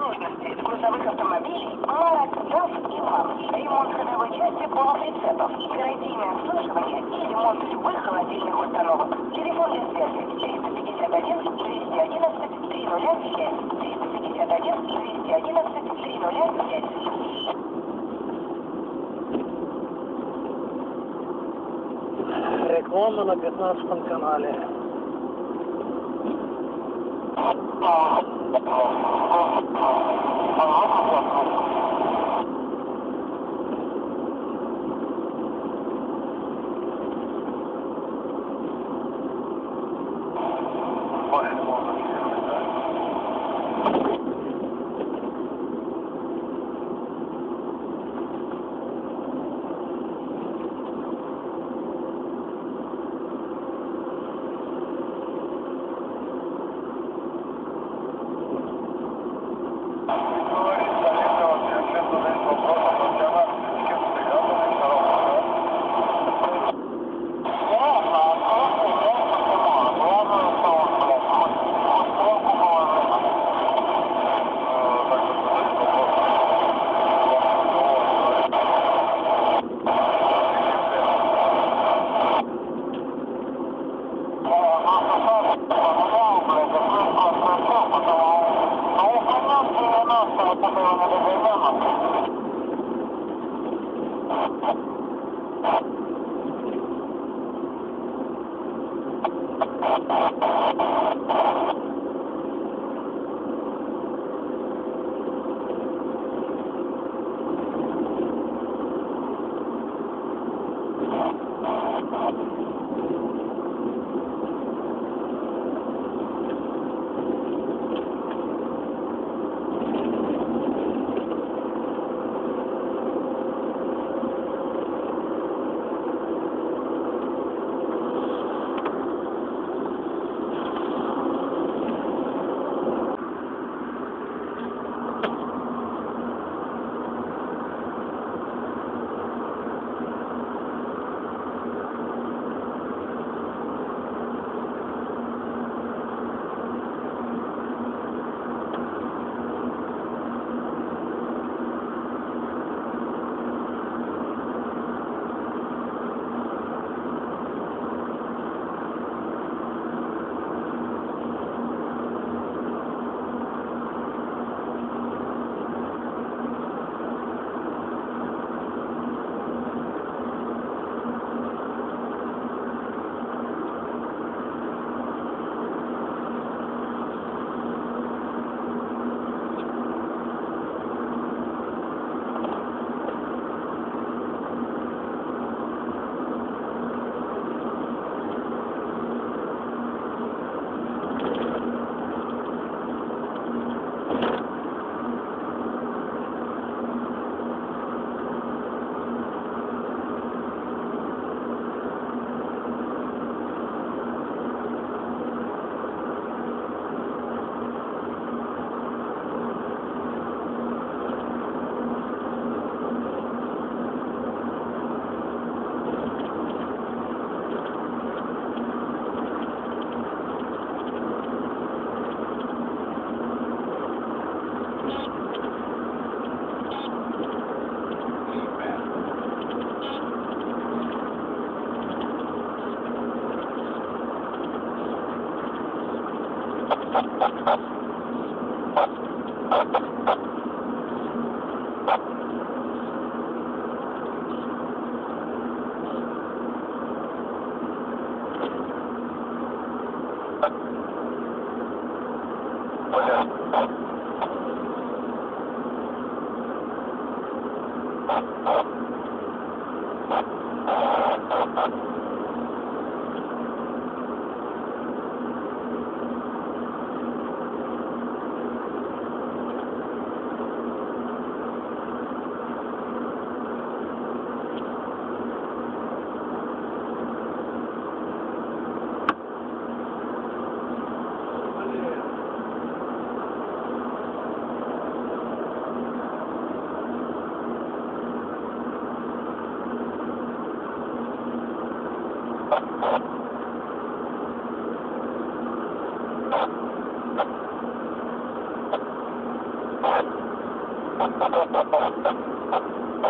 сложности грузовых автомобилей марок DAF и МАМ. Ремонт ходовой части полуприцепов, гарантийное обслуживание и ремонт любых холодильных установок. Телефон для связи 351 211 305 351 211 305. Реклама на 15 канале.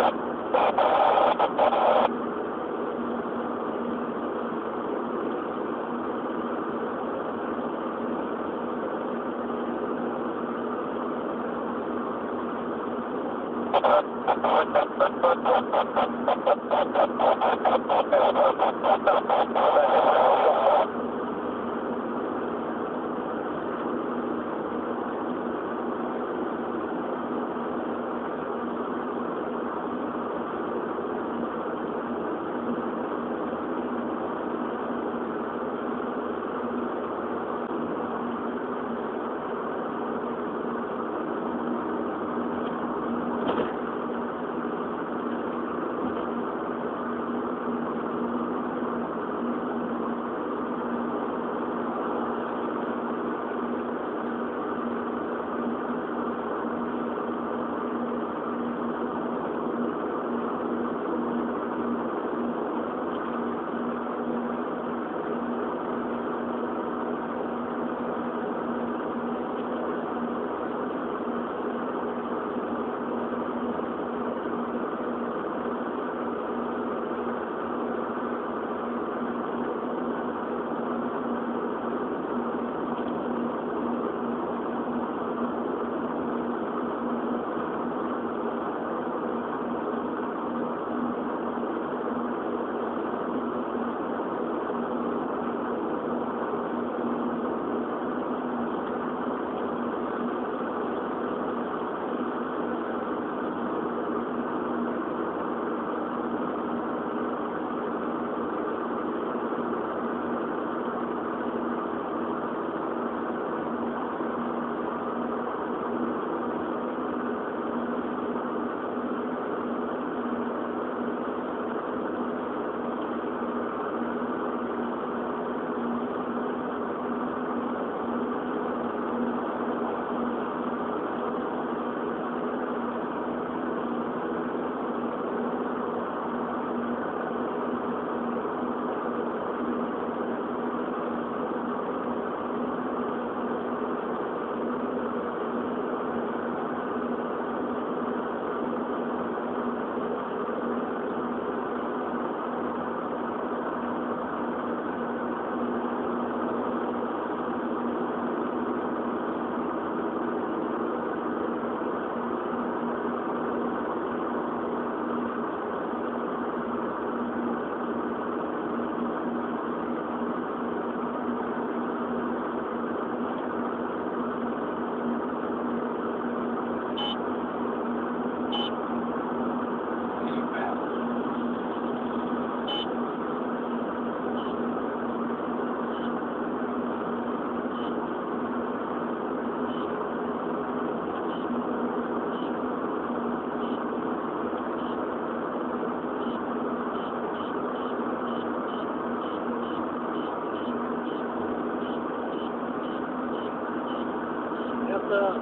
это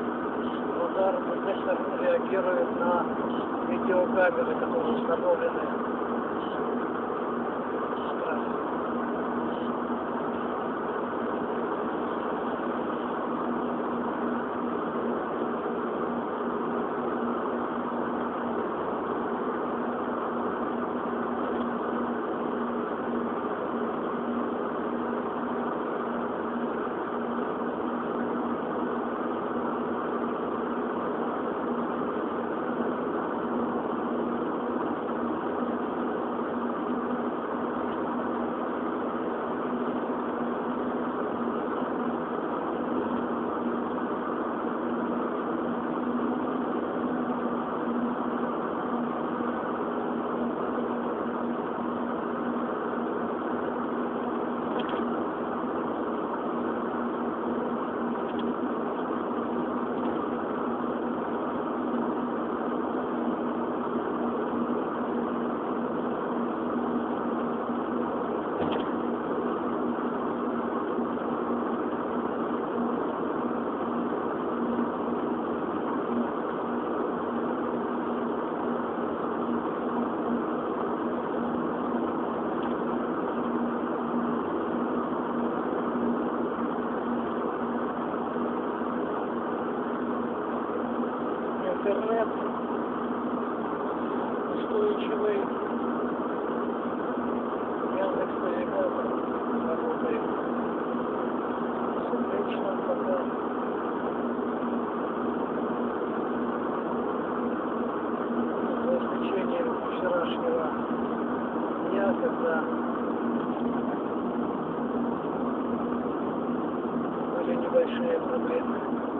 ударный детектор реагирует на видеокамеры, которые установлены на трассе. устойчивый. Яндекс.Навигатор работает. Отлично пока. За исключением вчерашнего дня, когда были небольшие проблемы.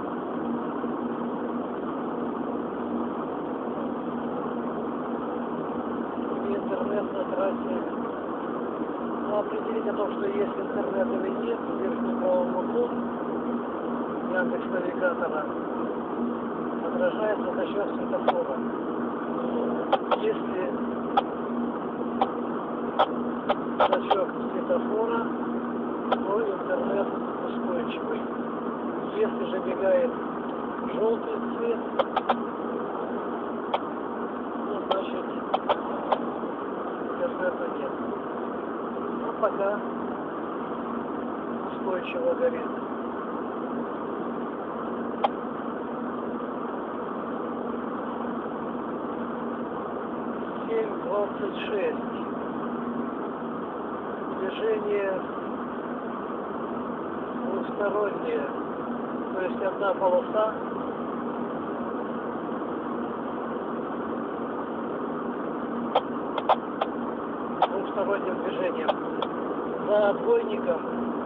Интернет на трассе. Но определить о том, что есть интернет или нет, в верхнем правом углу Яндекс.Навигатора отражается за счет светофора. Если значок светофора, то интернет устойчивый. Если же мигает желтый цвет, ну, значит интернета нет. Но пока устойчиво горит. 7:26. Движение двухстороннее, то есть одна полоса. Двухсторонним движением. За отбойником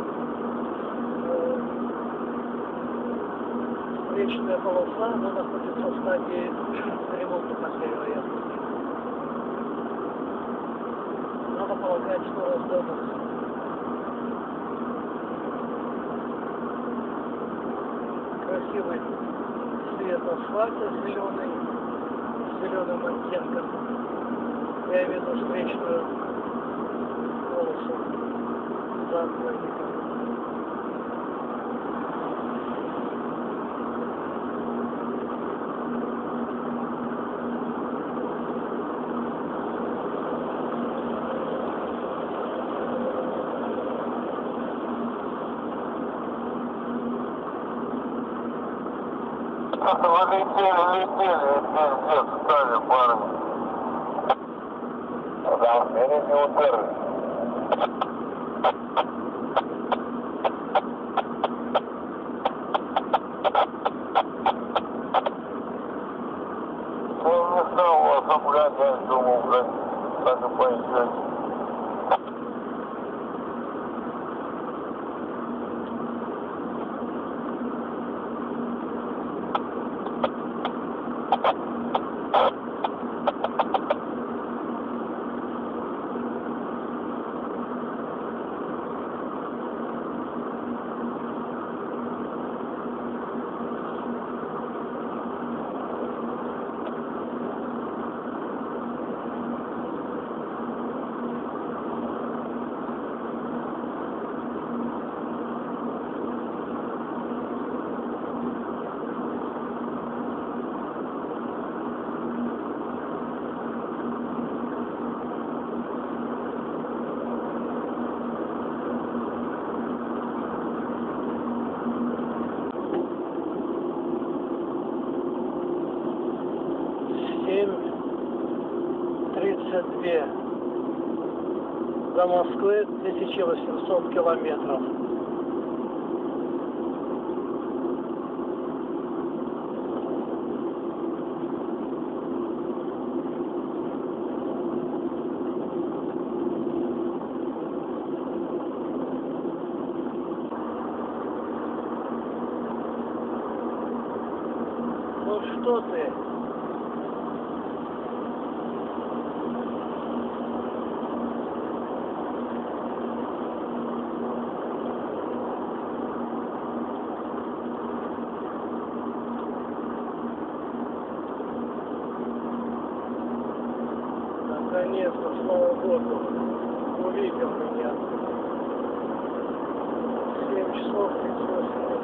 встречная полоса, но находится в стадии ремонта, по всей вероятности. Надо полагать, что раздобыть. Красивый цвет асфальта зеленый, с зеленым оттенком. Я имею в виду встречную полосу за отбойником. Летели, пиздец, стали парни. Да, впереди утерли. Я не стал вас облягать, думал, блядь, так и пойдете. До Москвы 1800 километров. Ну что ты? Наконец-то, слава Богу, увидел меня. 7 часов 38 минут.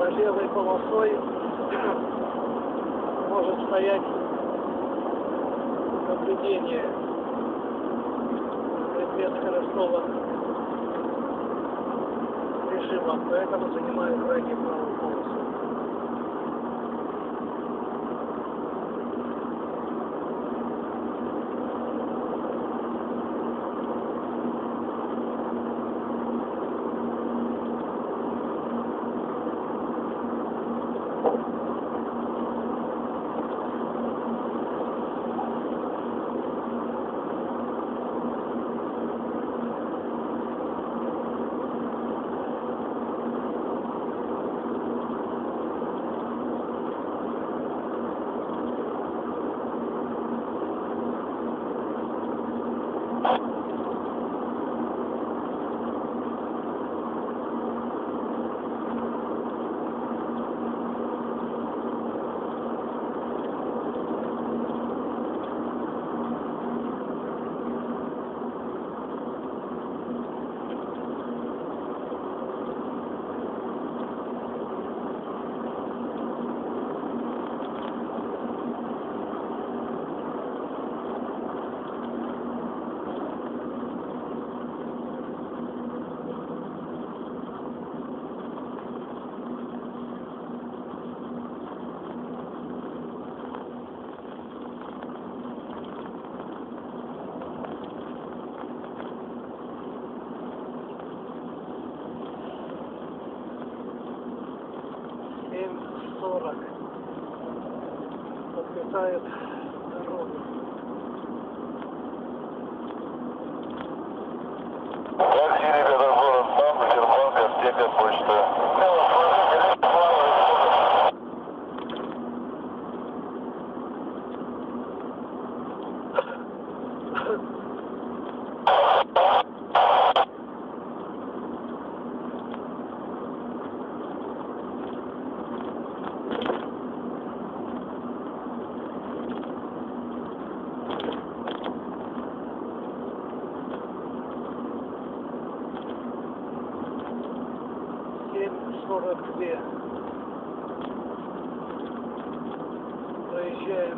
за левой полосой может стоять наблюдение предмет скоростного режима, поэтому занимаю крайне правую полосу. Подметает дорогу. Такси, ребята, город Санкт-Петербург, аптека, почта. Проезжаем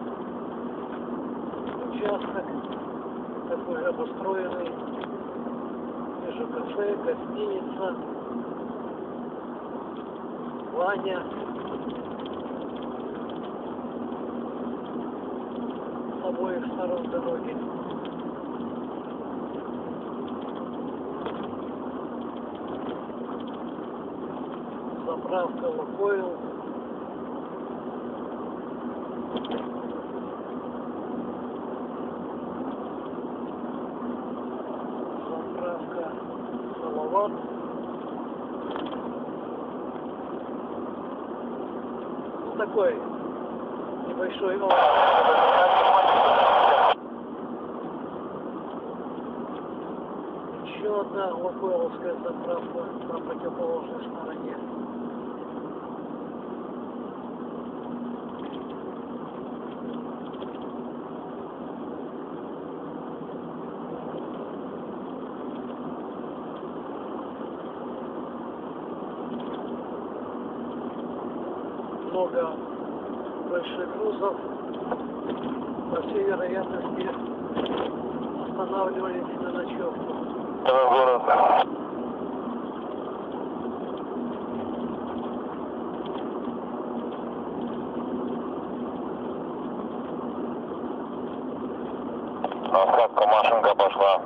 участок, такой обустроенный, вижу кафе, гостиница, Ваня. С обоих сторон дороги. Заправка Лукойл. Заправка Салават. Такой небольшой еще одна лукойловская заправка на противоположной стороне. Много больших грузов, по всей вероятности, останавливались на ночевку. Город. Отставка, машинка пошла.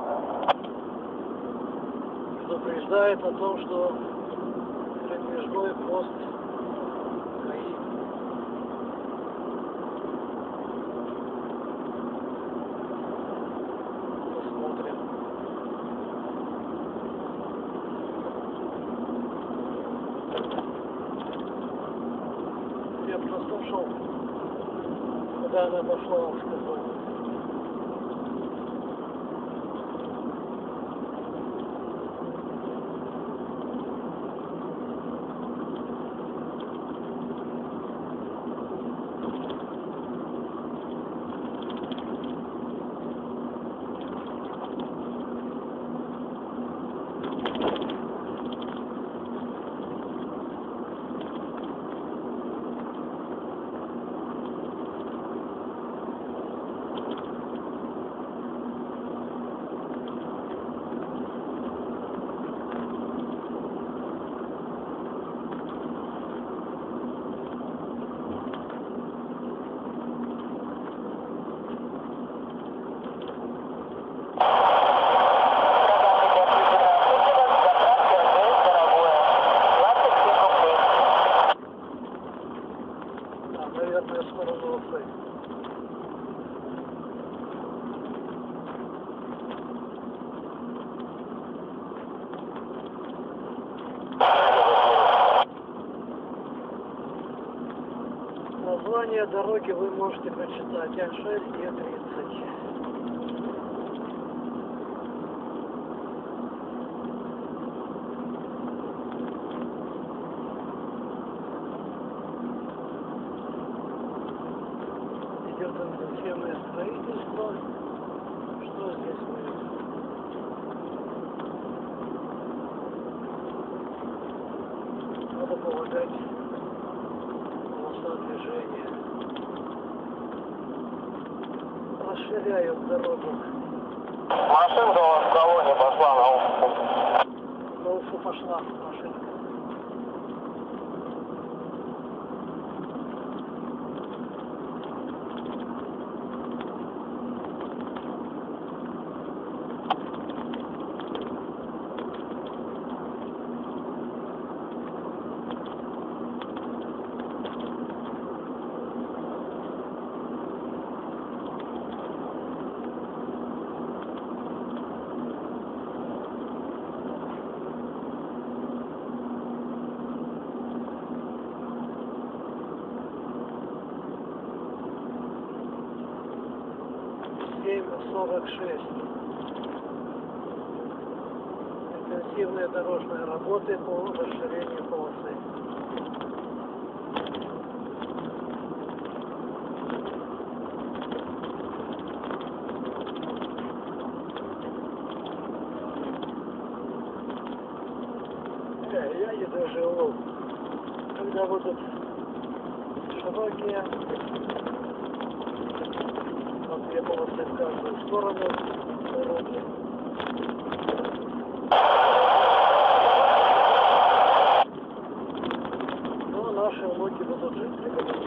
Предупреждает о том, что передвижной пост ГАИ. Посмотрим. Я прослушал, когда она пошла, сказал. название дороги вы можете прочитать. Н6, Е30. Идет интенсивное строительство. Что здесь мы видим? Надо полагать полоса движения. Расширяют дорогу. Машинка у вас в колонне пошла на Уфу. На Уфу пошла машинка. М46. Интенсивные дорожные работы по расширению полосы. Я не доживу, когда будут широкие по две полосы в каждую сторону дороги. Но наши внуки будут жить при